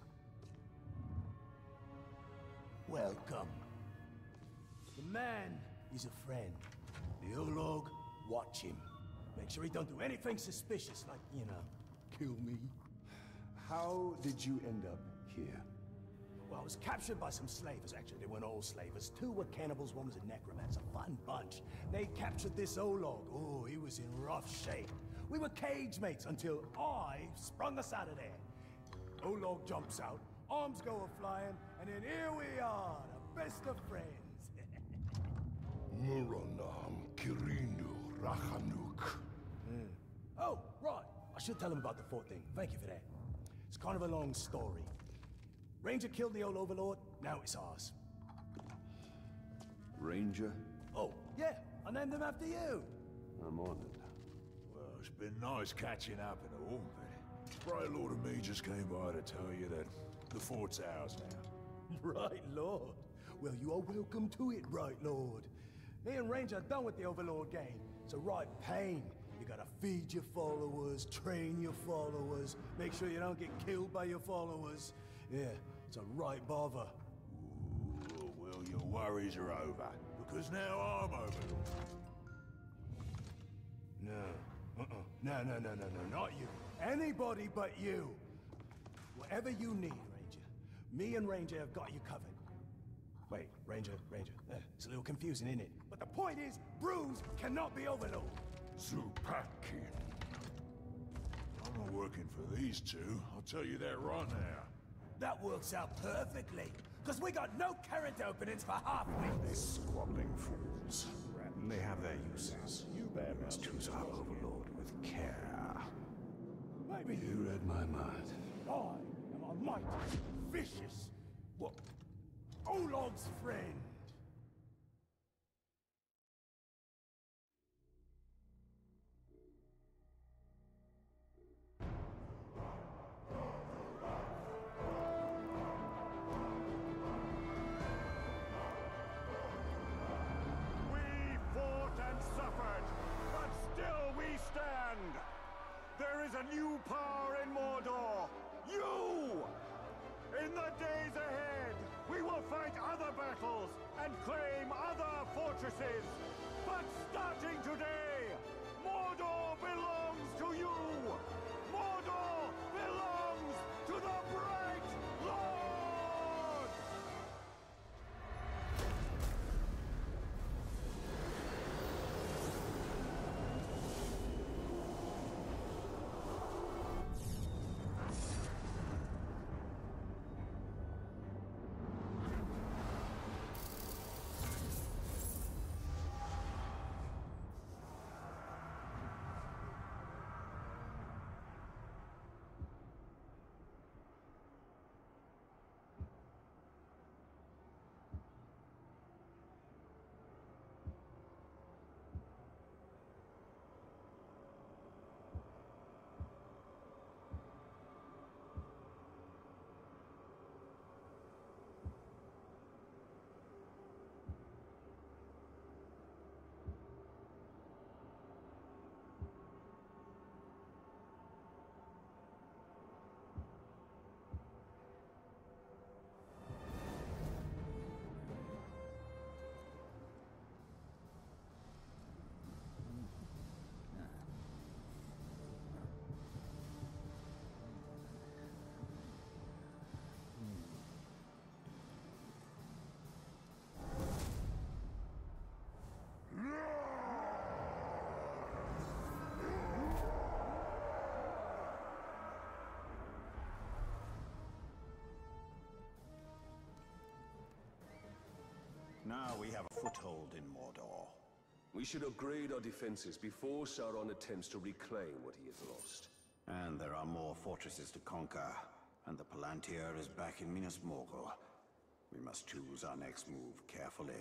Welcome. The man is a friend. The Olog, watch him. Make sure he don't do anything suspicious, like, you know, kill me. How did you end up here? Well, I was captured by some slavers, actually. They weren't all slavers. Two were cannibals, one was a necromancer. Fun bunch. They captured this Olog. Oh, he was in rough shape. We were cage mates until I sprung us out of there. Olog jumps out, arms go a-flying, and then here we are, the best of friends. Muranam Kirindu Rahanuk. Oh, right. I should tell him about the fort thing. Thank you for that. It's kind of a long story. Ranger killed the old overlord, now it's ours. Ranger? Oh, yeah, I named him after you. I'm honored. Well, it's been nice catching up and all, but Right Lord and me just came by to tell you that the fort's ours now. Right Lord. Well, you are welcome to it, Right Lord. Me and Ranger are done with the Overlord game. It's a right pain. You gotta feed your followers, train your followers, make sure you don't get killed by your followers. Yeah, it's a right bother. Ooh, well, your worries are over, because now I'm Overlord. No, no, not you. Anybody but you. Whatever you need, Ranger. Me and Ranger have got you covered. Wait, Ranger. It's a little confusing, isn't it? But the point is, Bruise cannot be Overlord. Zupatkin. I'm not working for these two, I'll tell you that right now. That works out perfectly, because we got no character openings for half-wits. These squabbling fools. They have their uses. You must choose our overlord with care. Maybe You read my mind. I am a mighty, vicious, what? Olog's friend. There is a new power in Mordor! You! In the days ahead, we will fight other battles and claim other fortresses! But starting today, Mordor belongs to you! Mordor belongs to the Bright Lord! Now we have a foothold in Mordor. We should upgrade our defenses before Sauron attempts to reclaim what he has lost. And there are more fortresses to conquer, and the Palantir is back in Minas Morgul. We must choose our next move carefully.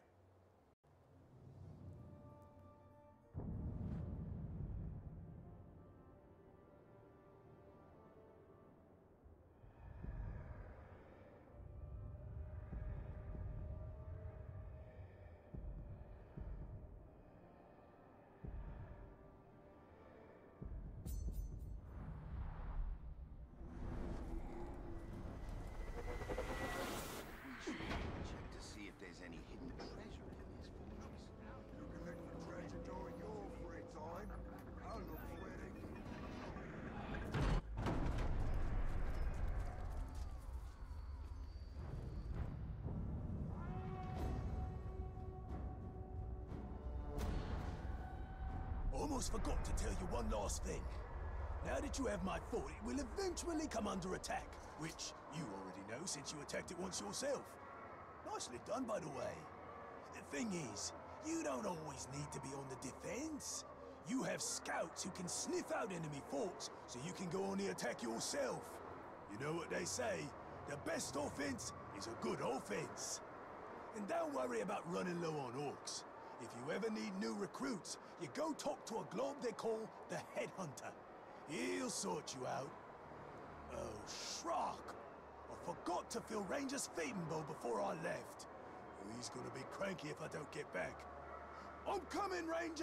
Almost forgot to tell you one last thing. Now that you have my fort, it will eventually come under attack, which you already know since you attacked it once yourself. Nicely done, by the way. The thing is, you don't always need to be on the defense. You have scouts who can sniff out enemy forts, so you can go on the attack yourself. You know what they say, the best offense is a good offense. And don't worry about running low on orcs. If you ever need new recruits, you go talk to a globe they call the Headhunter. He'll sort you out. Oh, Shrock! I forgot to fill Ranger's feeding bowl before I left. Oh, he's gonna be cranky if I don't get back. I'm coming, Ranger!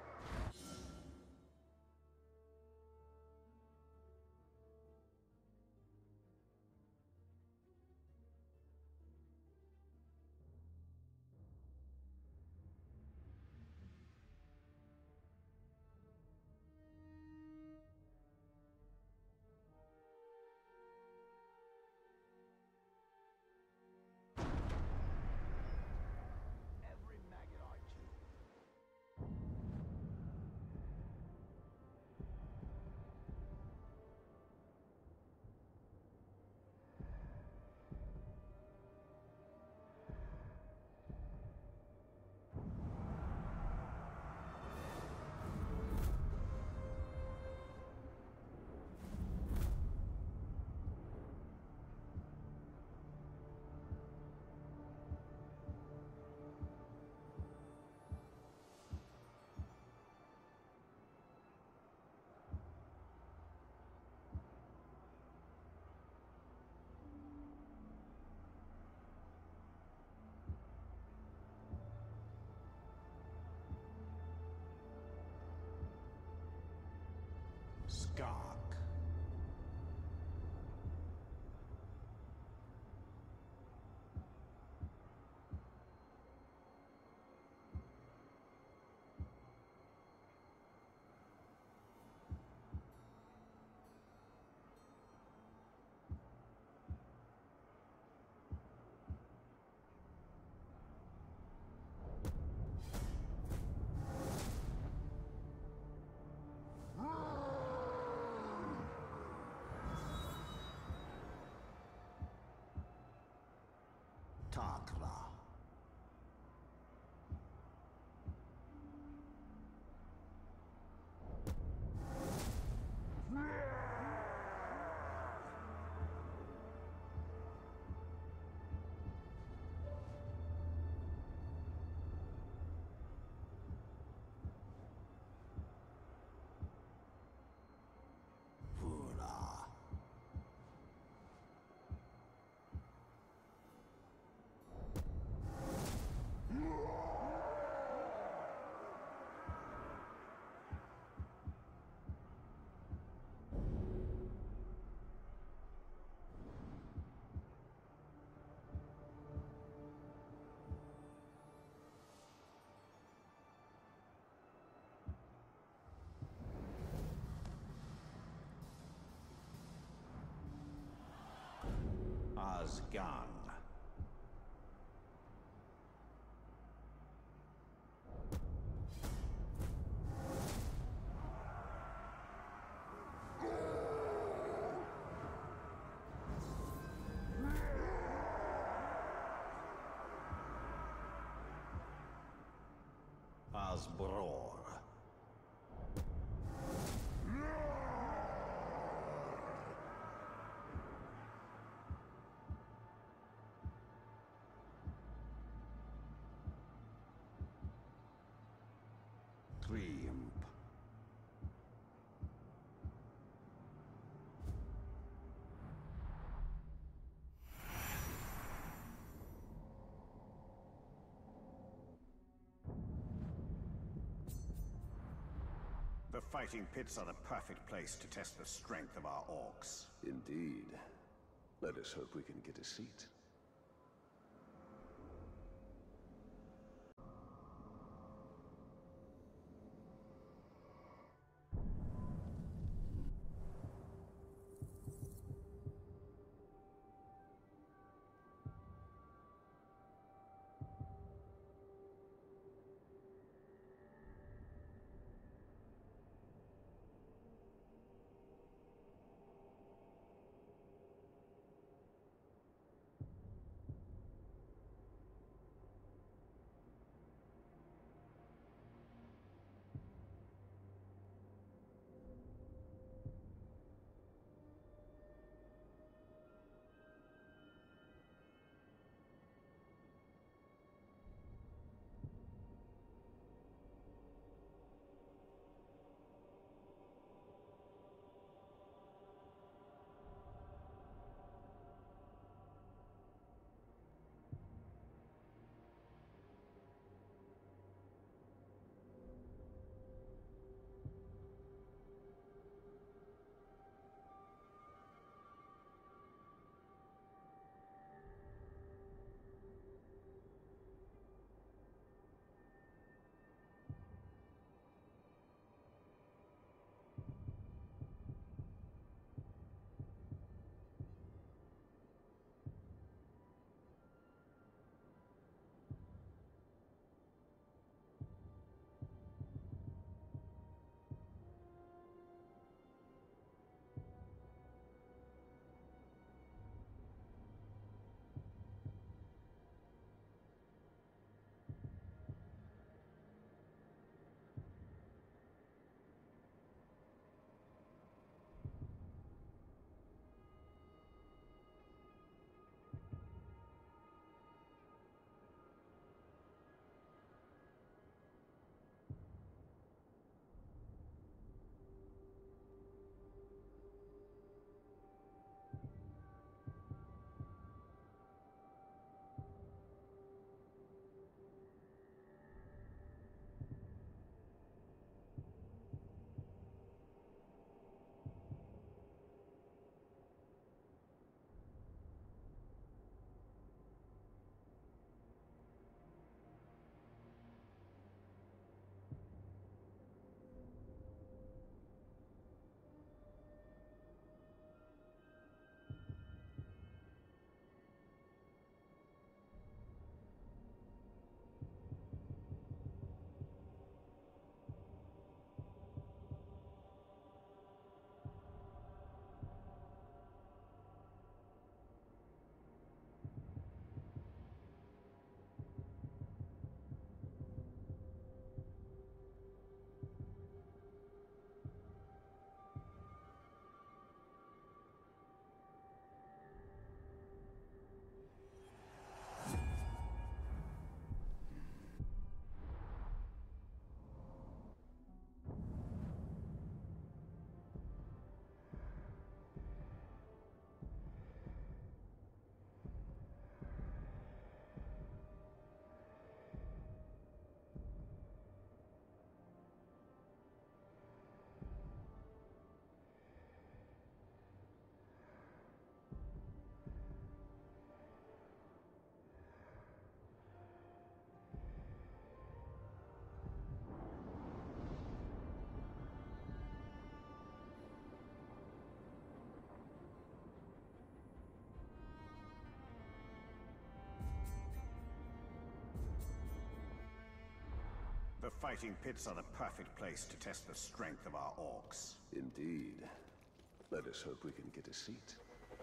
Skark. Takra. Osgan. Osbror. Triumph. The fighting pits are the perfect place to test the strength of our orcs. Indeed. Let us hope we can get a seat. fighting pits are the perfect place to test the strength of our orcs. Indeed. Let us hope we can get a seat.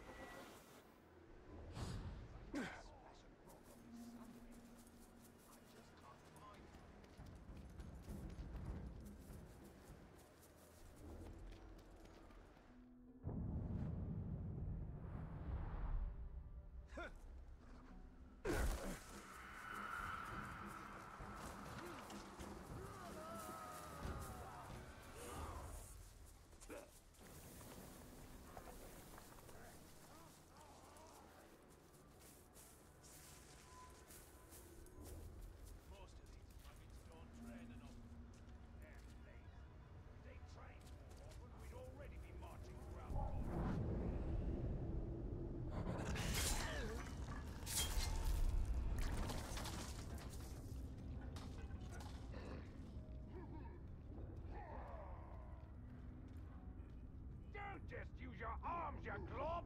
Just use your arms, you globs!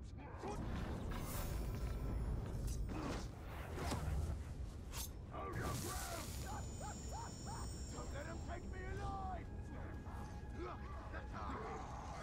Hold your ground! Don't let him take me alive! Look, the target!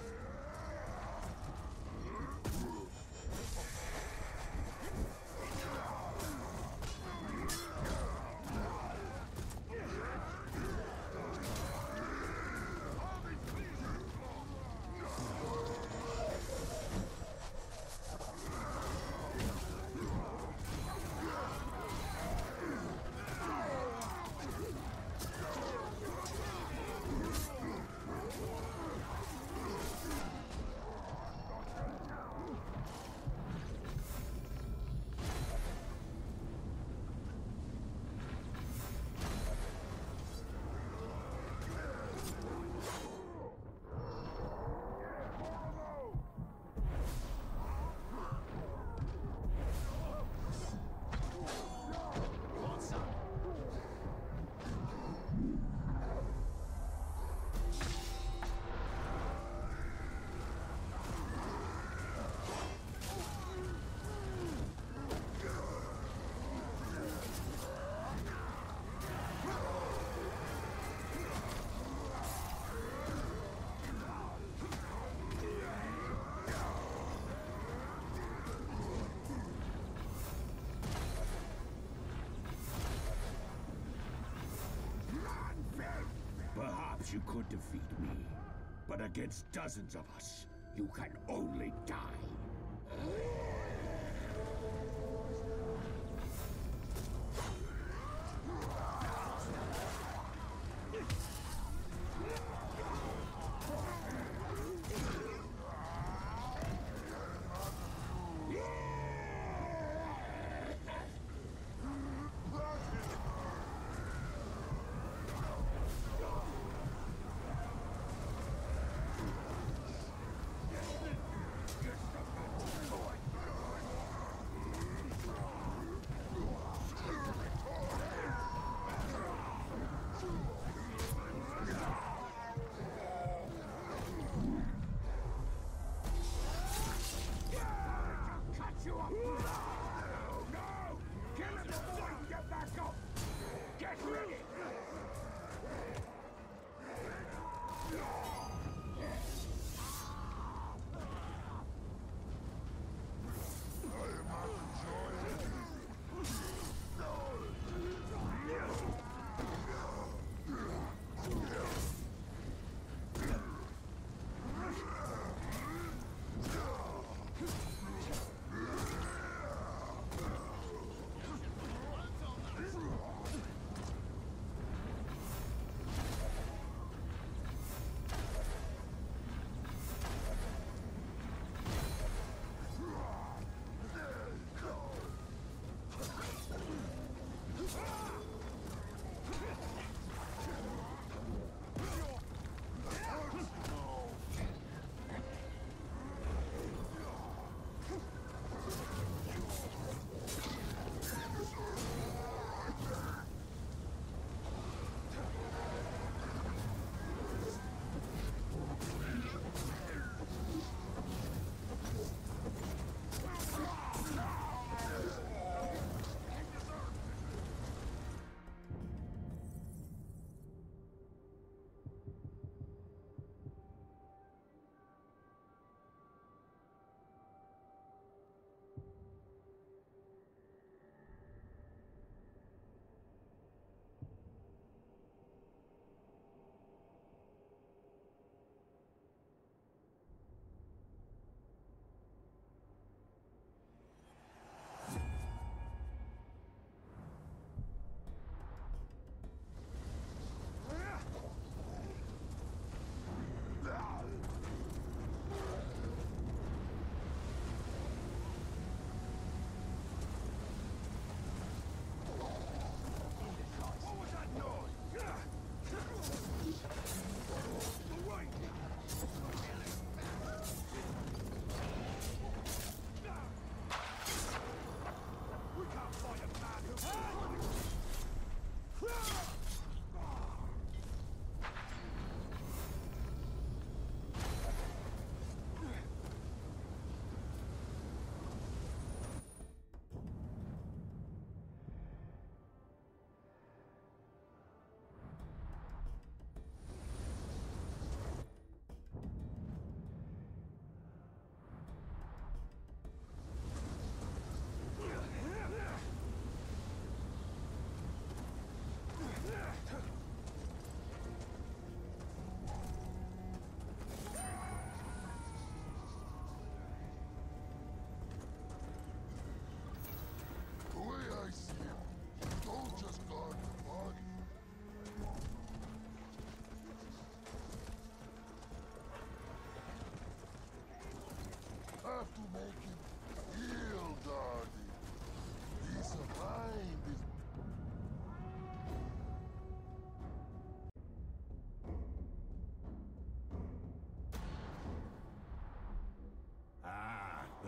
Perhaps you could defeat me, but against dozens of us, you can only die.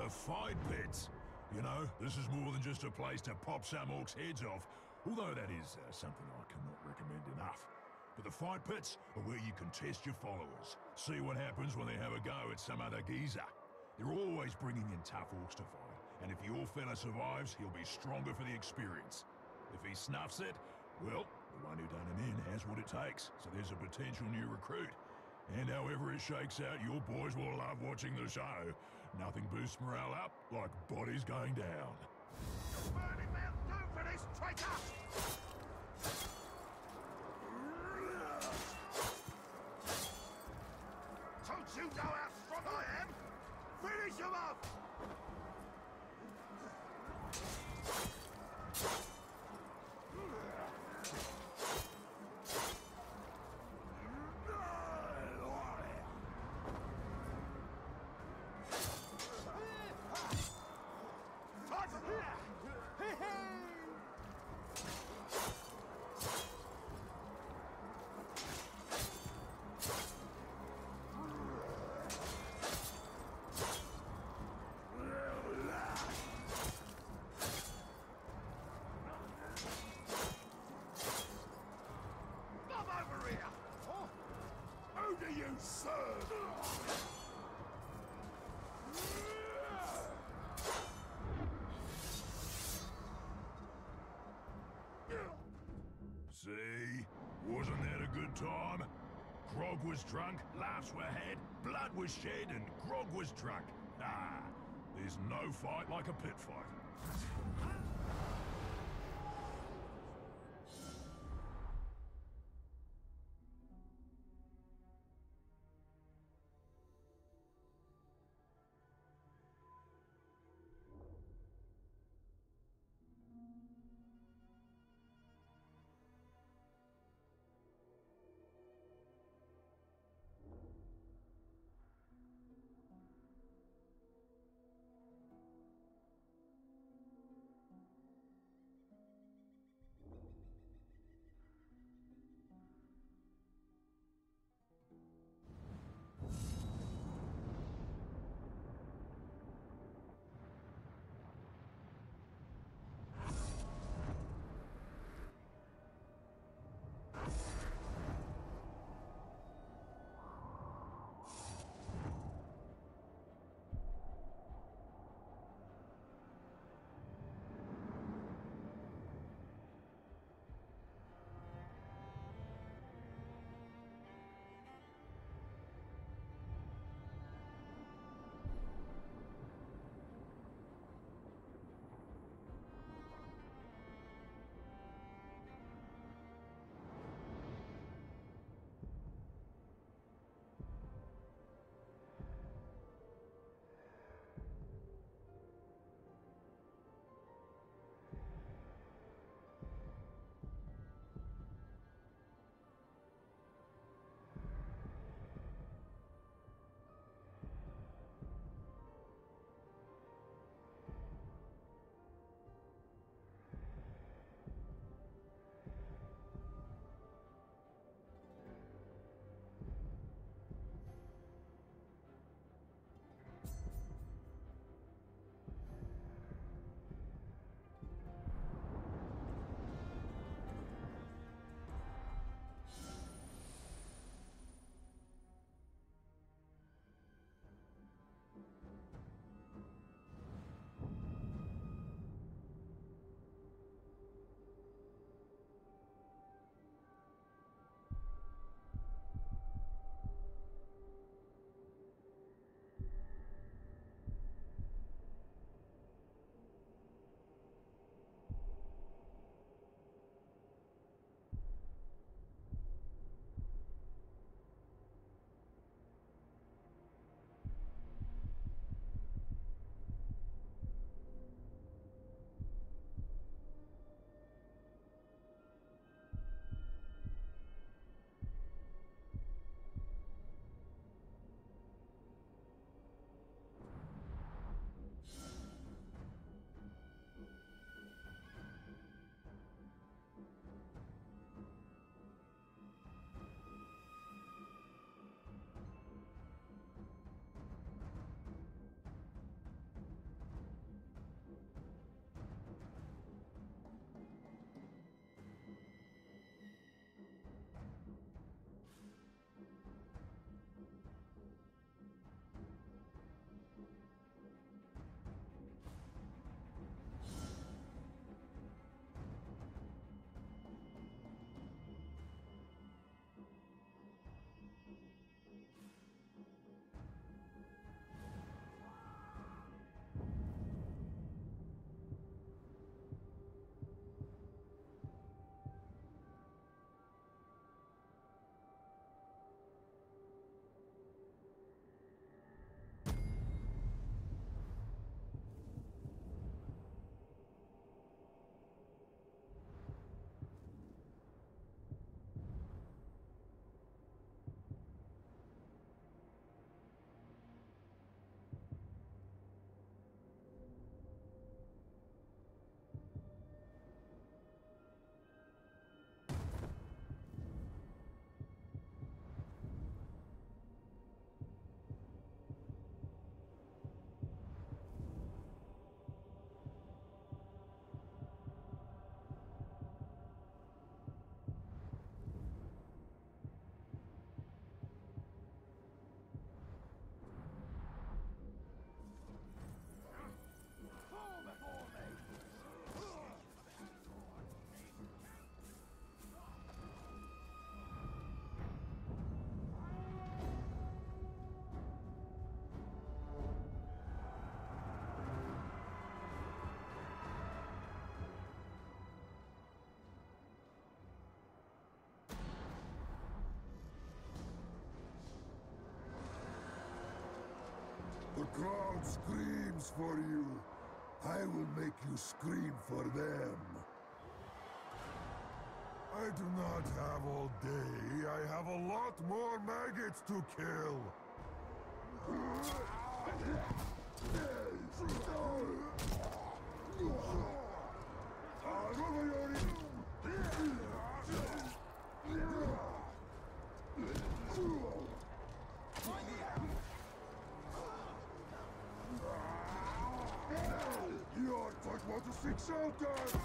The fight pits. You know, this is more than just a place to pop some orcs' heads off, although that is something I cannot recommend enough. But the fight pits are where you can test your followers, see what happens when they have a go at some other geezer. They're always bringing in tough orcs to fight, and if your fella survives, he'll be stronger for the experience. If he snuffs it, well, the one who done him in has what it takes, so there's a potential new recruit. And however it shakes out, your boys will love watching the show. Nothing boosts morale up like bodies going down. Burning Mount Doom for this traitor! Don't you know how strong I am? Finish him off! Do you serve? See? Wasn't that a good time? Grog was drunk, laughs were had, blood was shed, and Grog was drunk. Ah, there's no fight like a pit fight. crowd screams for you, I will make you scream for them. I do not have all day. I have a lot more maggots to kill. You're talking about the six soldiers!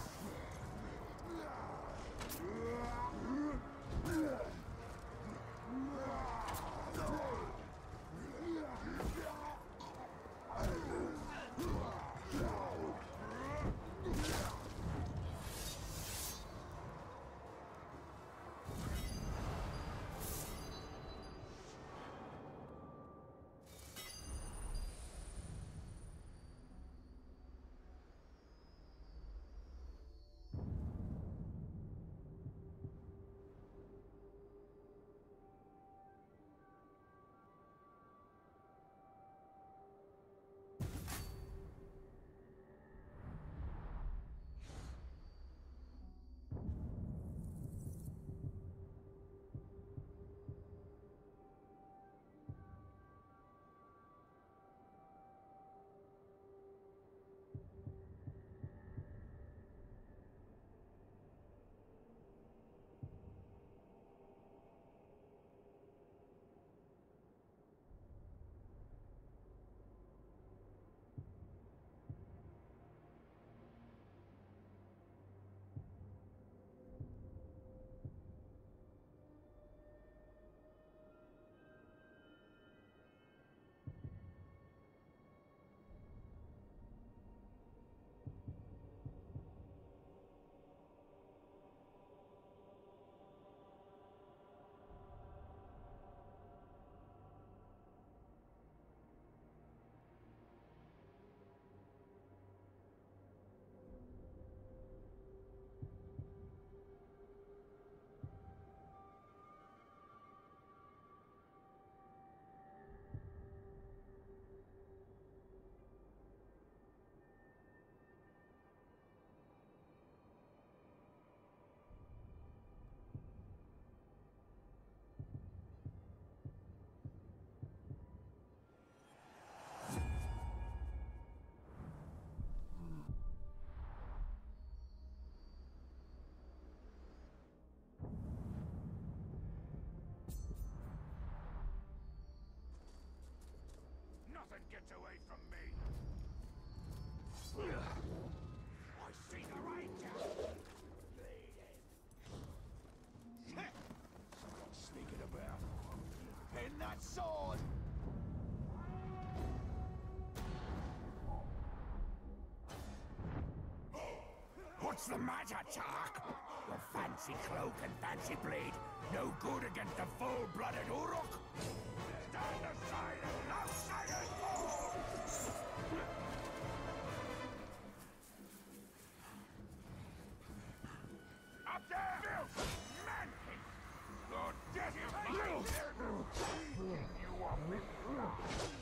Nothing gets away from me! I see the ranger! Someone's sneaking about. Pin that sword! What's the matter, Tark? Your fancy cloak and fancy blade, no good against the full-blooded Uruk? Stand aside and outsiders fall! Up there! Man! Lord, get him! You are missing!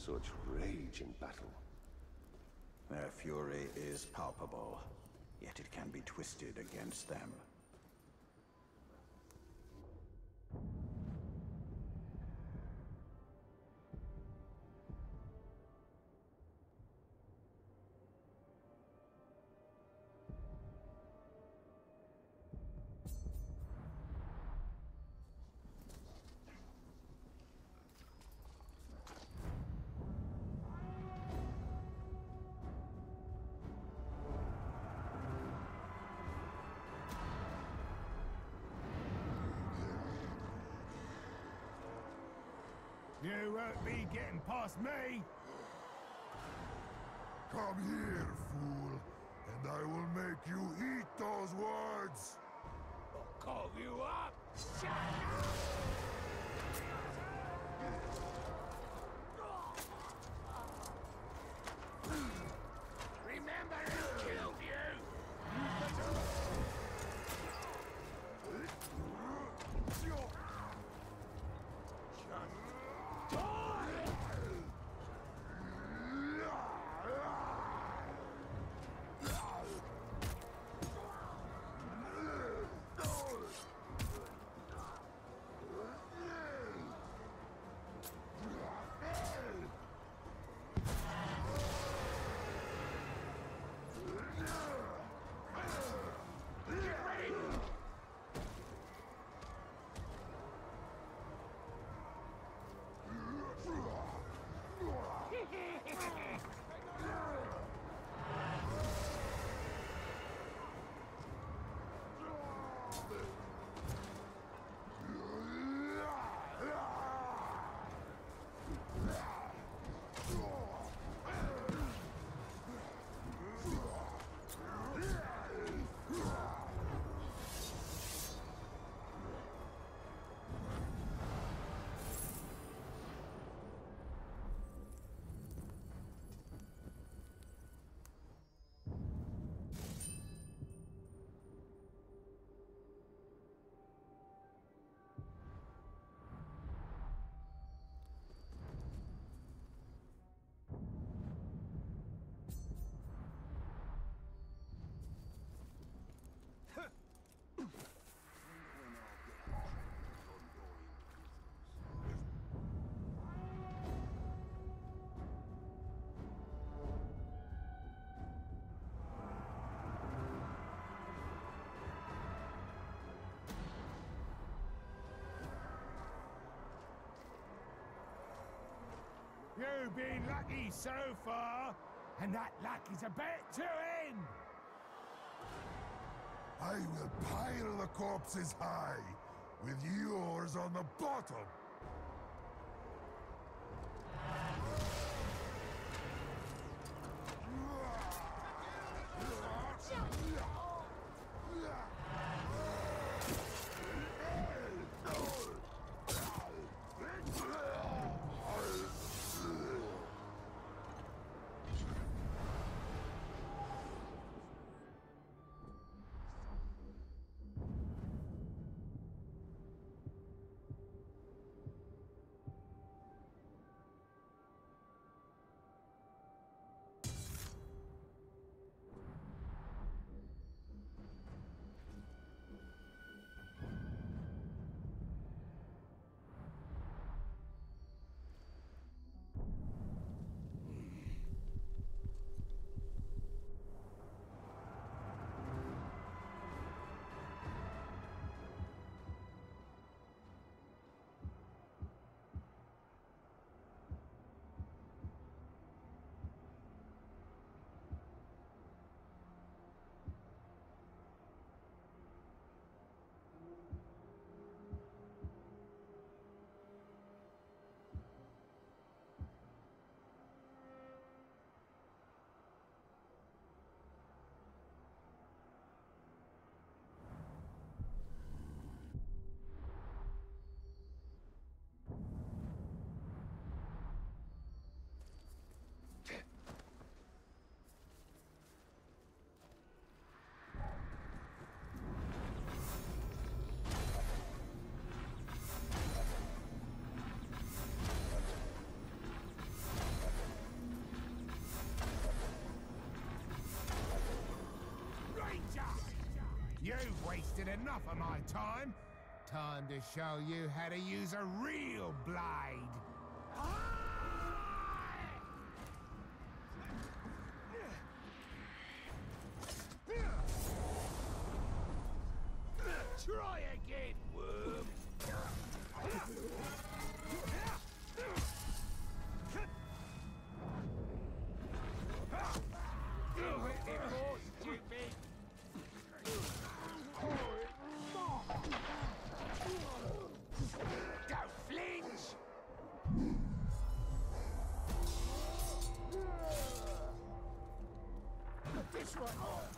such rage in battle. Their fury is palpable, yet it can be twisted against them. You won't be getting past me! Come here, fool, and I will make you eat those words! I'll call you up! Shut up! Remember who killed you? You've been lucky so far, and that luck is about to end! I will pile the corpses high, with yours on the bottom! wasted enough of my time. Time to show you how to use a real blade. Try again, worm. Do it more, stupid. Don't flinch. This one.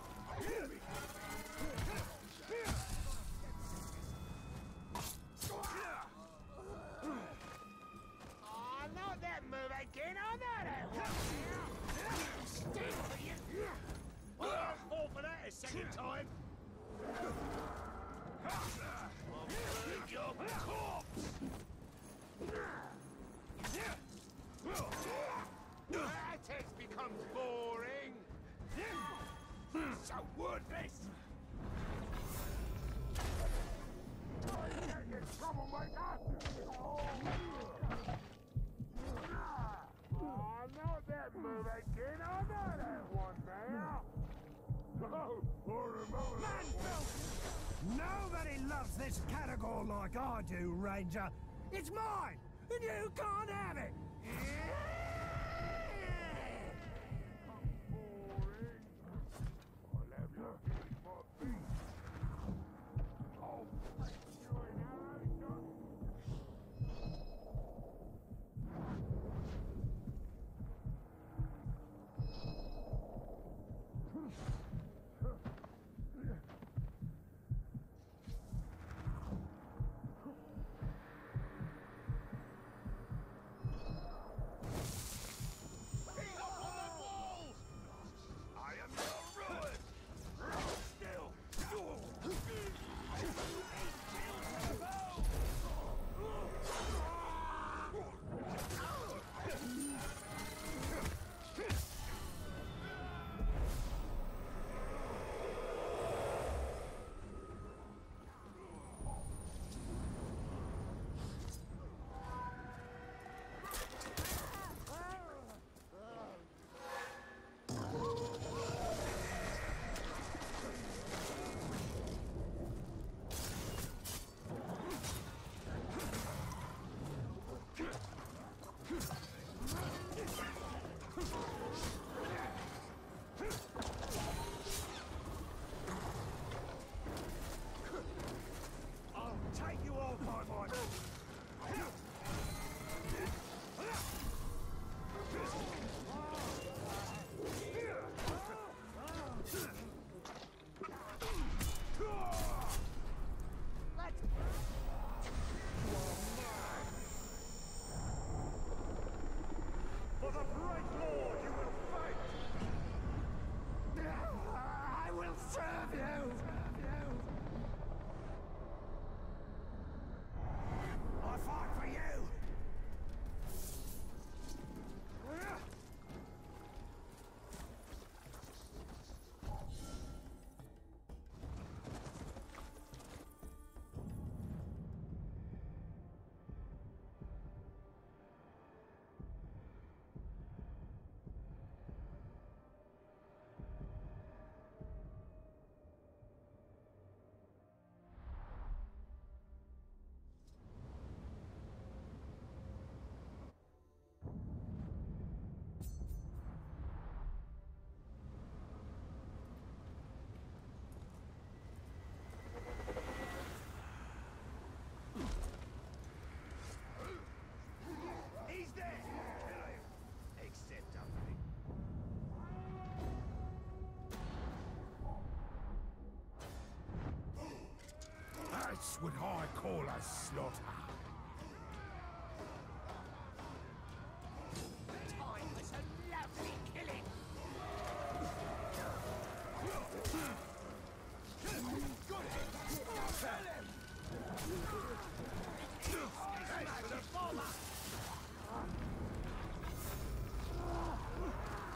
Oh, not that move again. I know that one. Stick for you. Well, I'll fall for that a second time. I'll burn your corpse. That text becomes boring. So worthless. Troublemaker! Oh, not that move again. I know that one now. Nobody loves this category like I do, Ranger. It's mine, and you can't have it. That's what I call a slaughter. Time for some lovely killing. Got it. Kill him. Smash the bomber.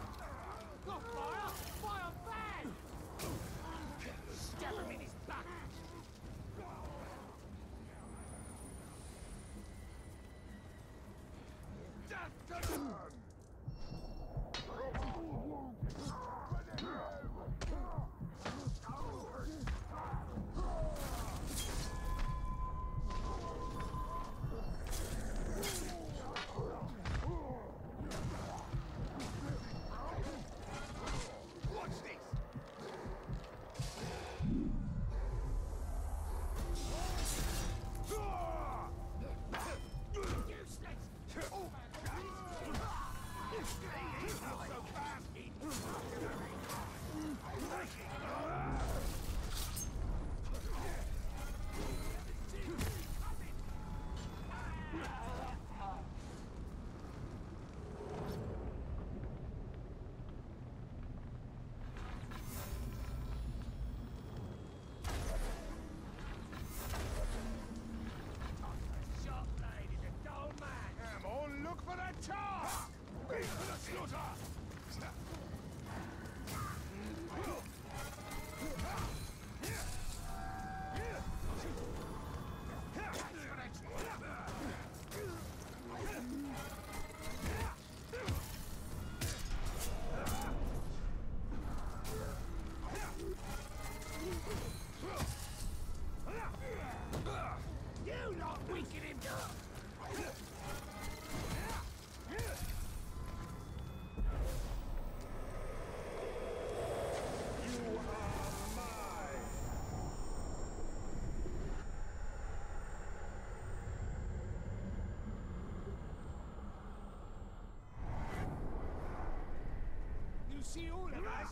Got fire! Fire bad! Stab him in his back! See all of us?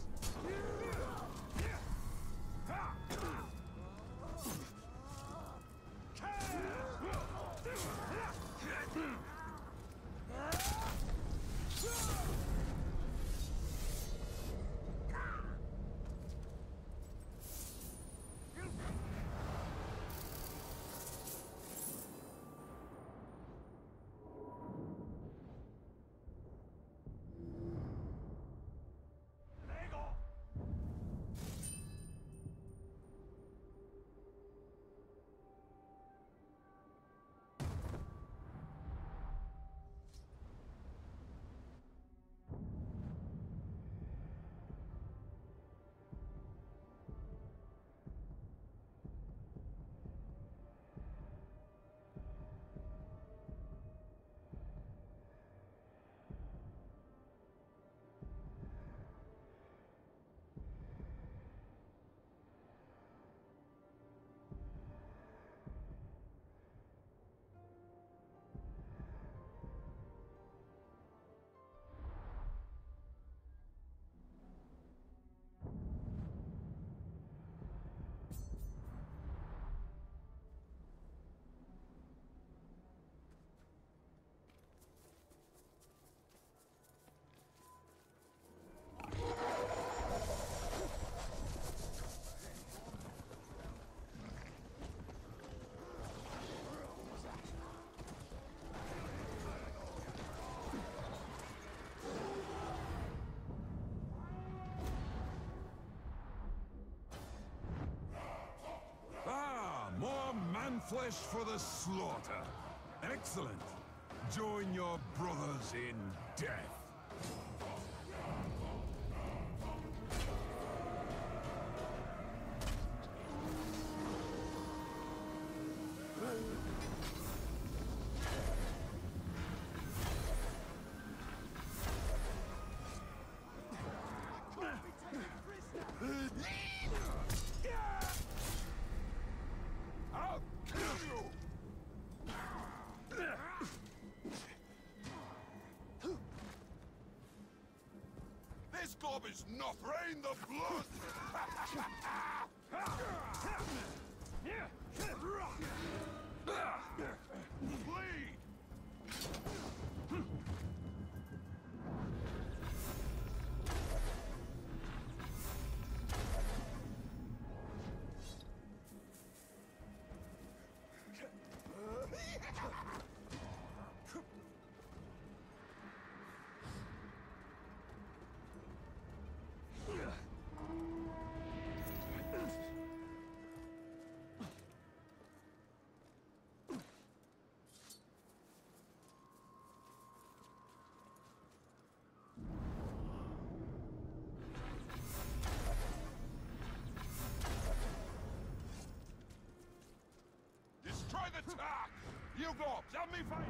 Flesh for the slaughter. Excellent. Join your brothers in death. This gob is not drain the blood! Bleed! Try the tack! You go! Let me fight!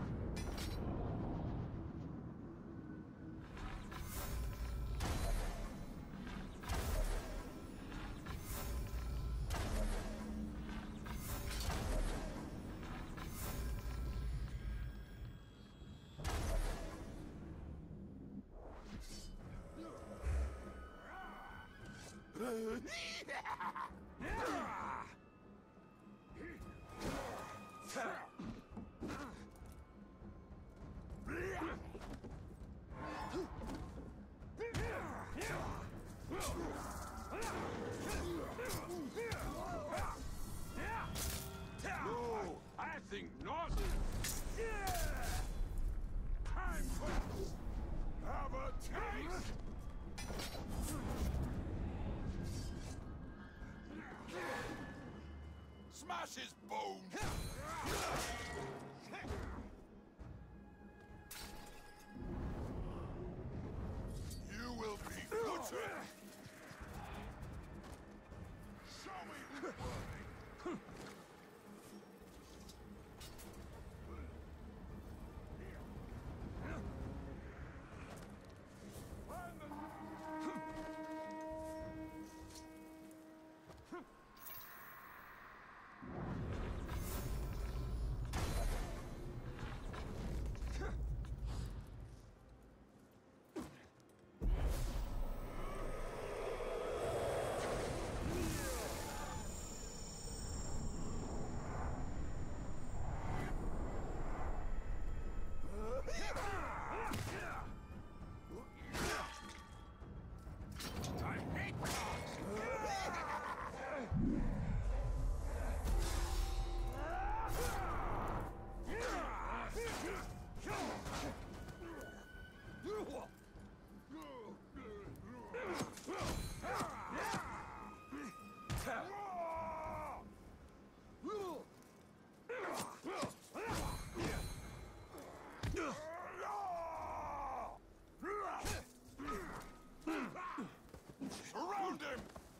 No, I think not. Time to have a taste. Smash his bones! You will be butchered! Show me who's worthy! Surround him!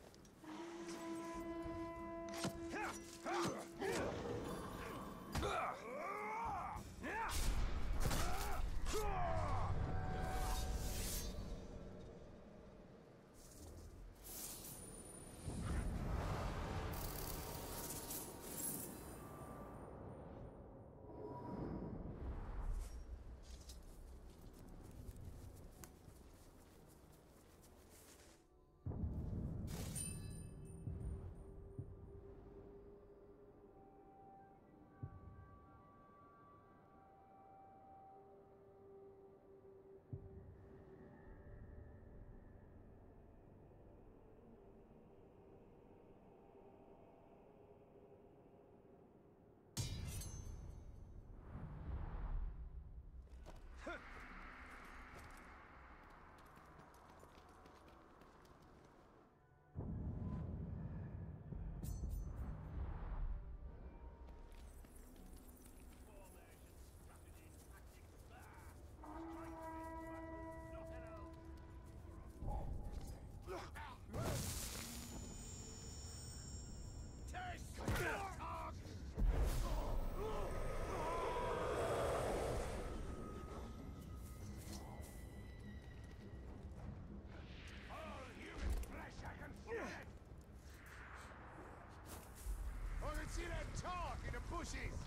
See that talk in the bushes!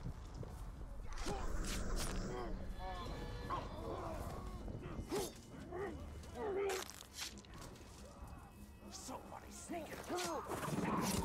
Somebody's sneaking!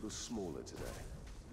little smaller today.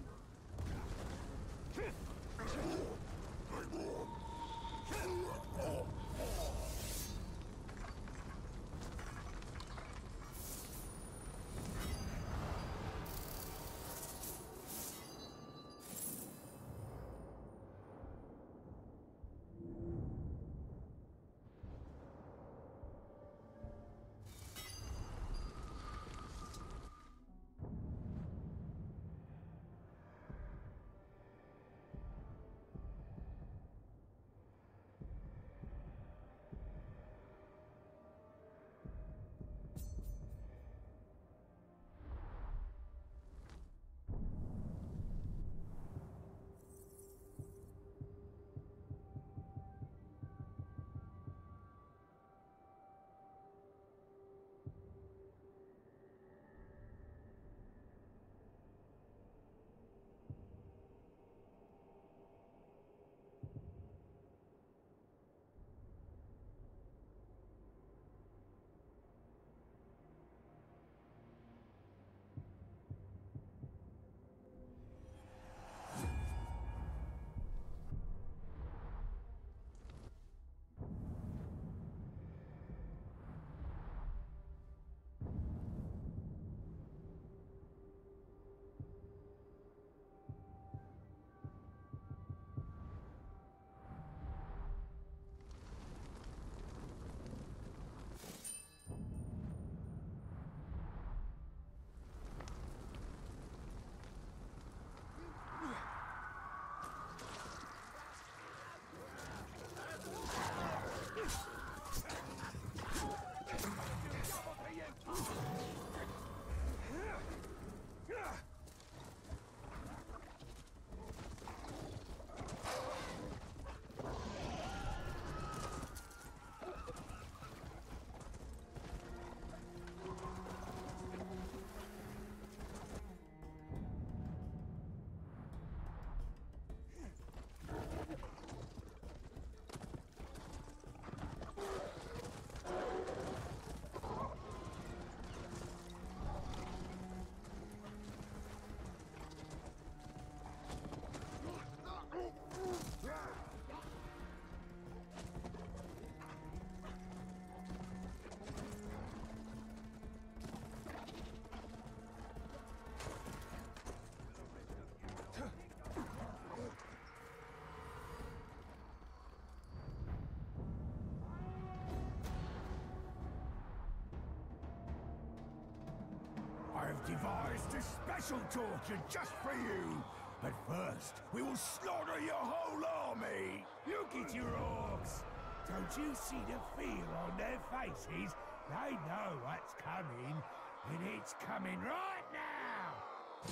I've devised a special torture just for you. But first, we will slaughter your whole army. Look at your orcs. Don't you see the fear on their faces? They know what's coming, and it's coming right now.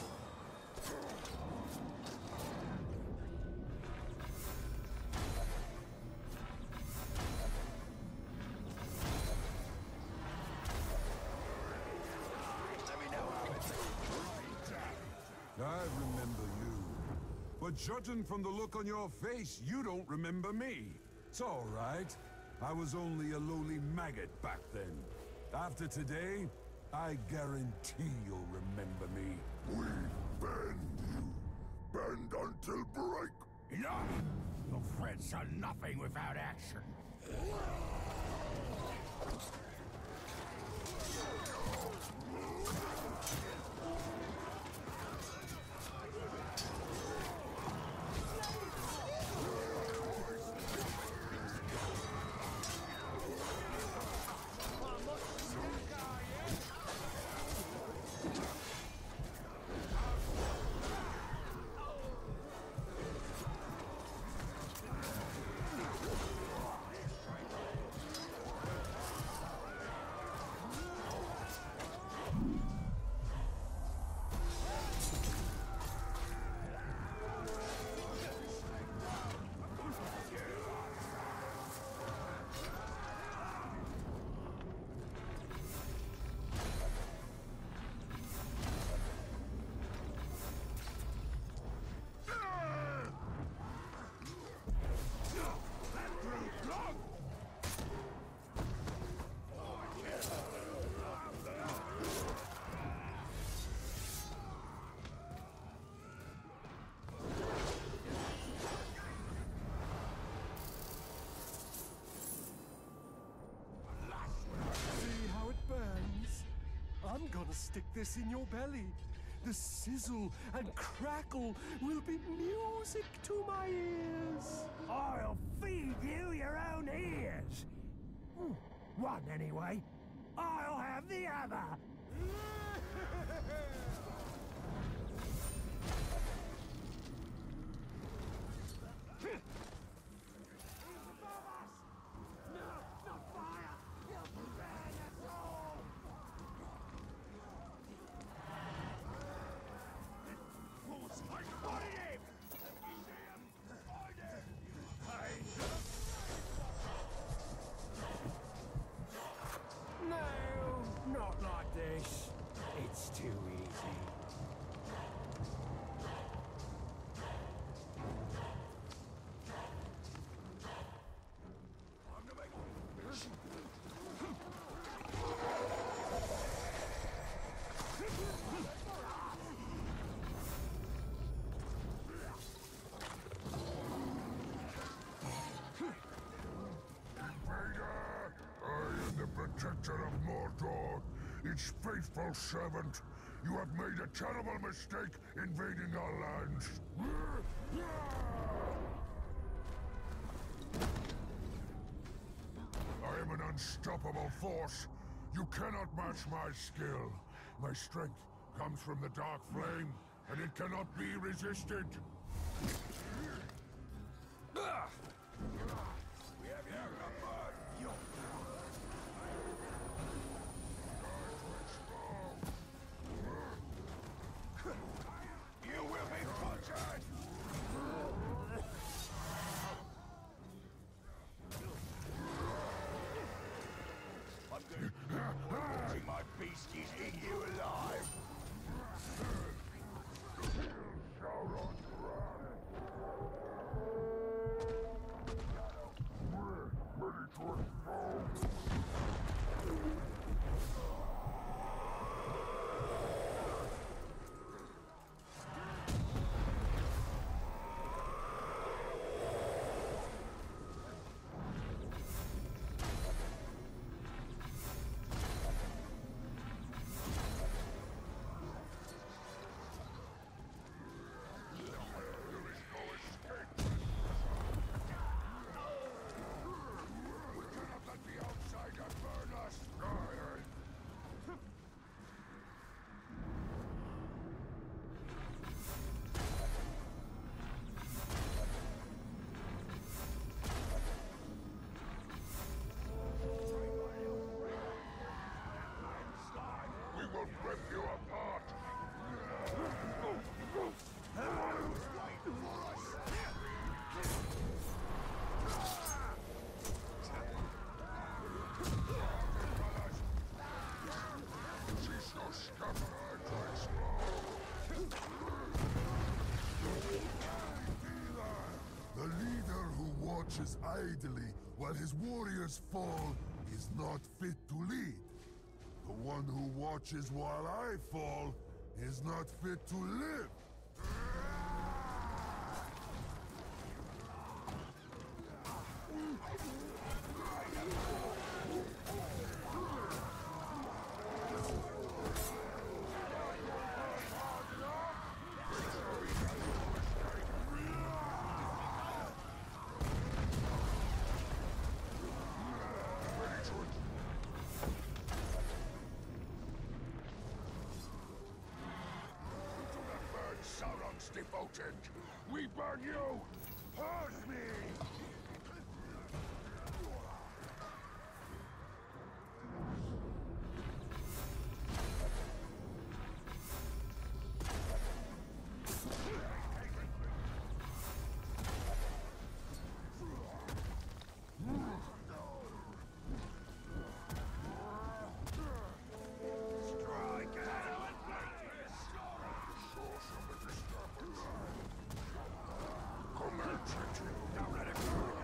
I remember you. But judging from the look on your face, you don't remember me. It's all right. I was only a lowly maggot back then. After today, I guarantee you'll remember me. We bend you. Bend until break. Enough! Your threats are nothing without action. I'm gonna stick this in your belly. The sizzle and crackle will be music to my ears. I'll feed you your own ears. One anyway. I'll have the other. No, not like this. It's too easy. Protector of Mordor, its faithful servant. You have made a terrible mistake invading our lands. I am an unstoppable force. You cannot match my skill. My strength comes from the Dark Flame, and it cannot be resisted. My beast is in you alive! Watches idly while his warriors fall is not fit to lead. The one who watches while I fall is not fit to live. Sauron's devoted. We burn you! Hurt me! Don't let it go!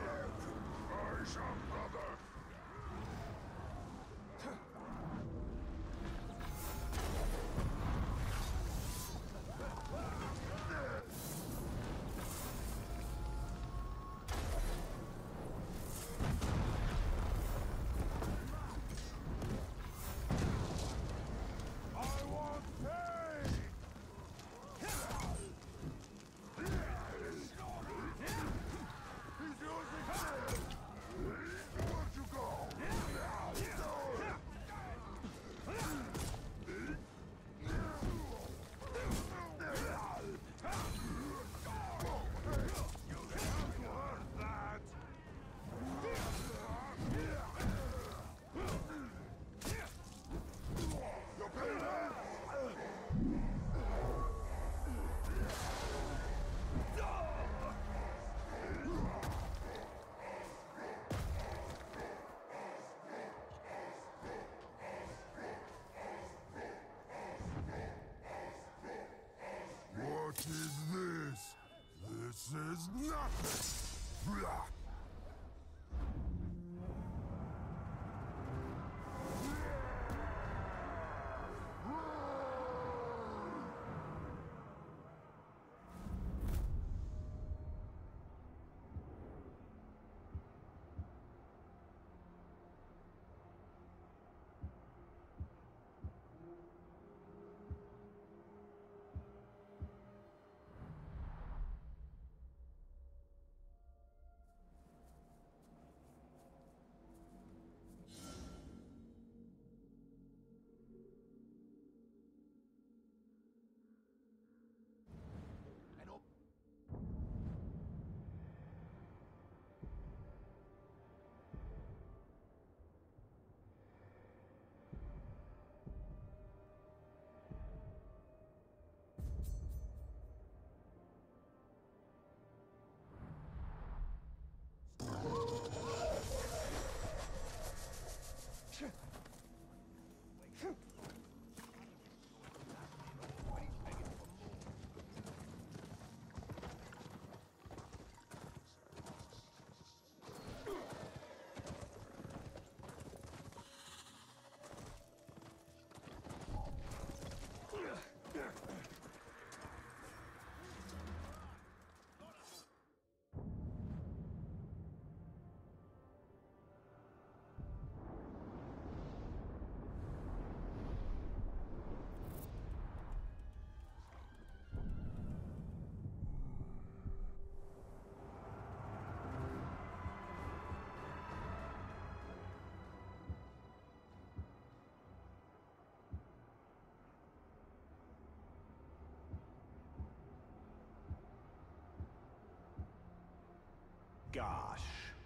Gosh.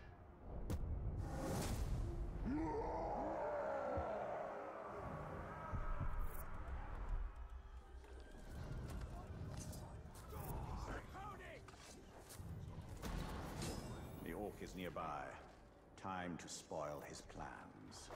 The orc is nearby. Time to spoil his plans.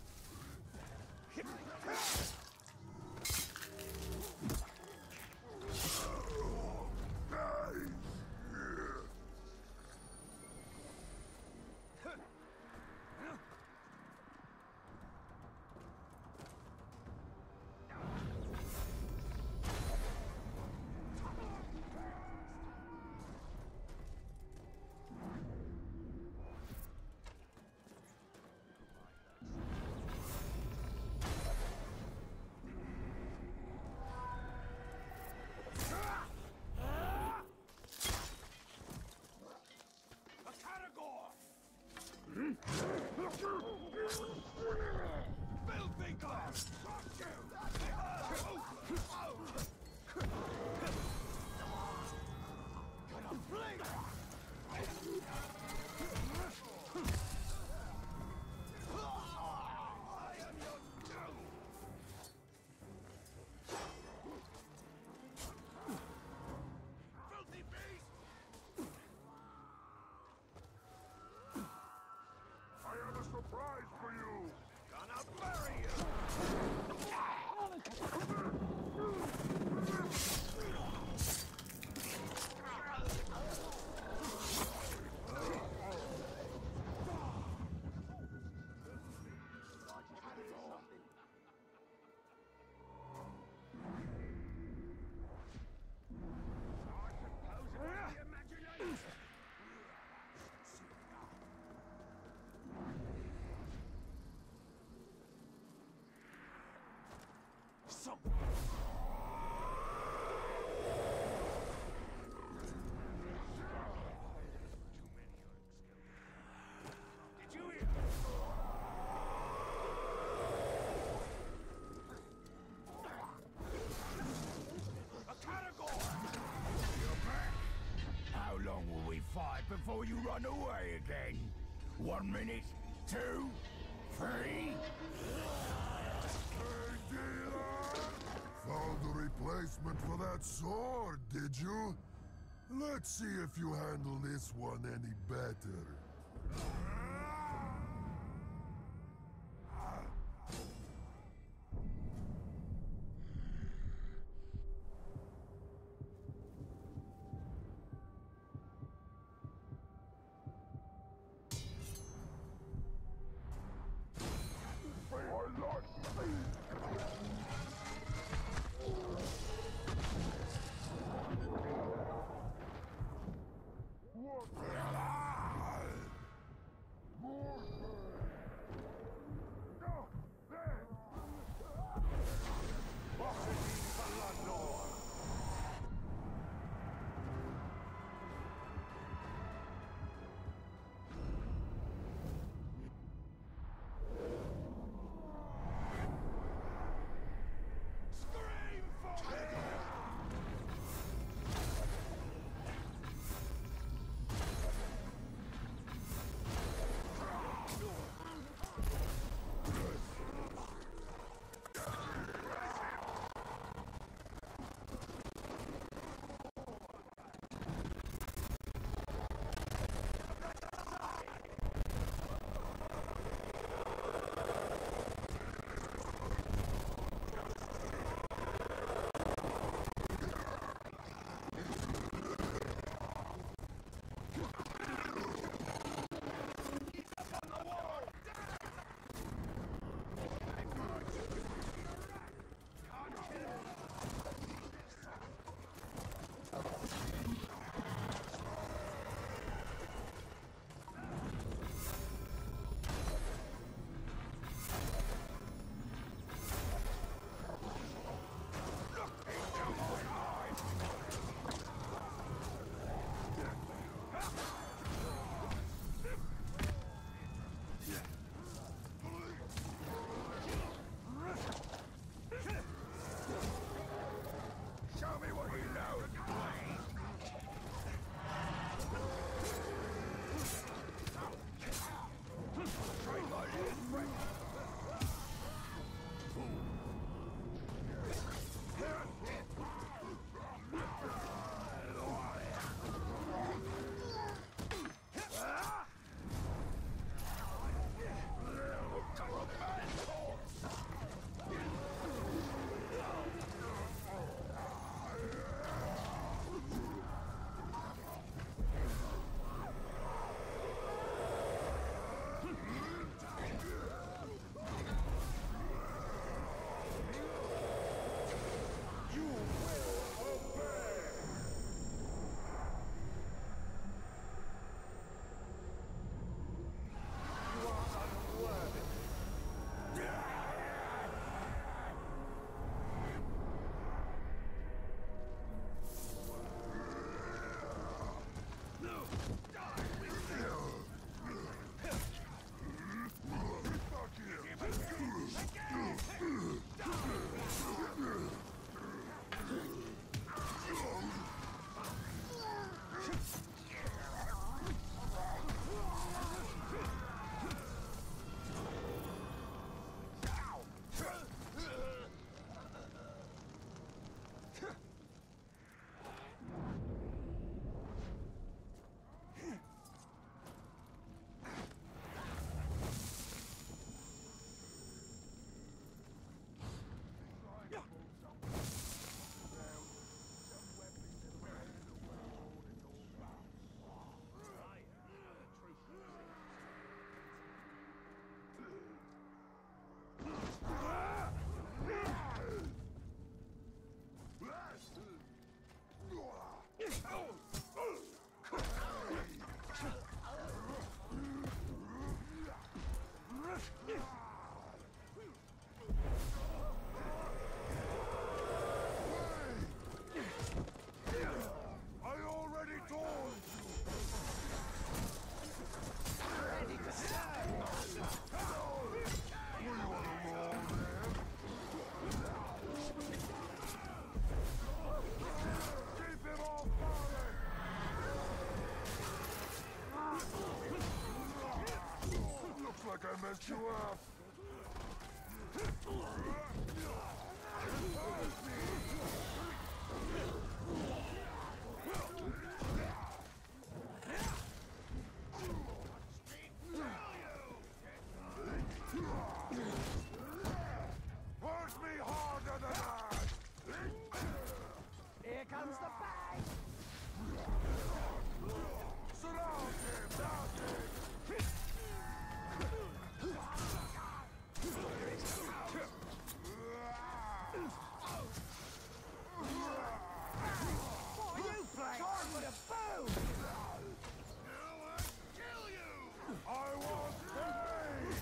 Filthy God! Surprise for you! Gonna bury you! Did you hear? A Caragor! You're back? How long will we fight before you run away again? 1 minute? 2? 3? Found a replacement for that sword, did you? Let's see if you handle this one any better. fuck you up! Push me harder than that! Here comes the bag! Surround him! That's it! What are you playing? Time for the boom! Kill you! I want pain!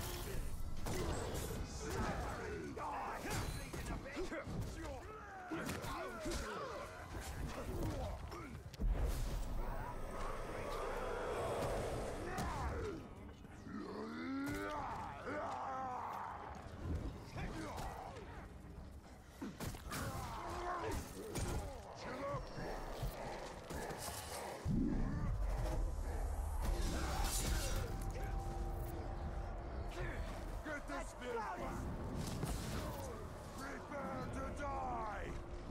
Get this bitch! Prepare to die!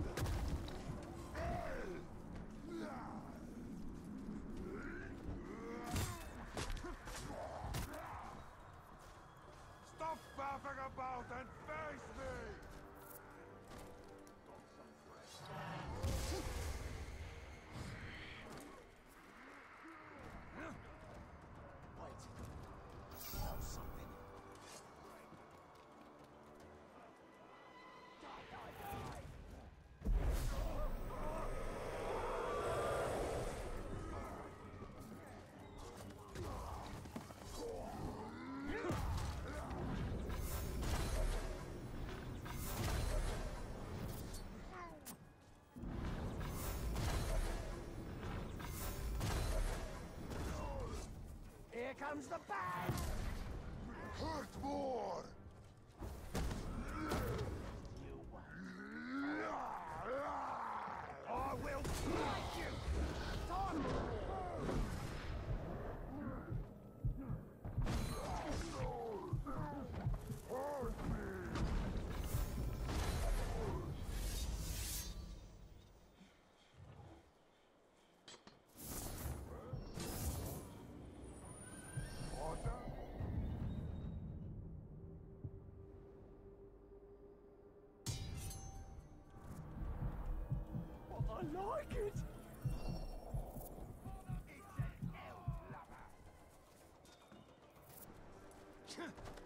Stop faffing about and face me! Wait. Smell something. Here comes the bag! Hurt more! I will strike you! Time for the boom! Hurt me! Water? I like it! It's an elf lover!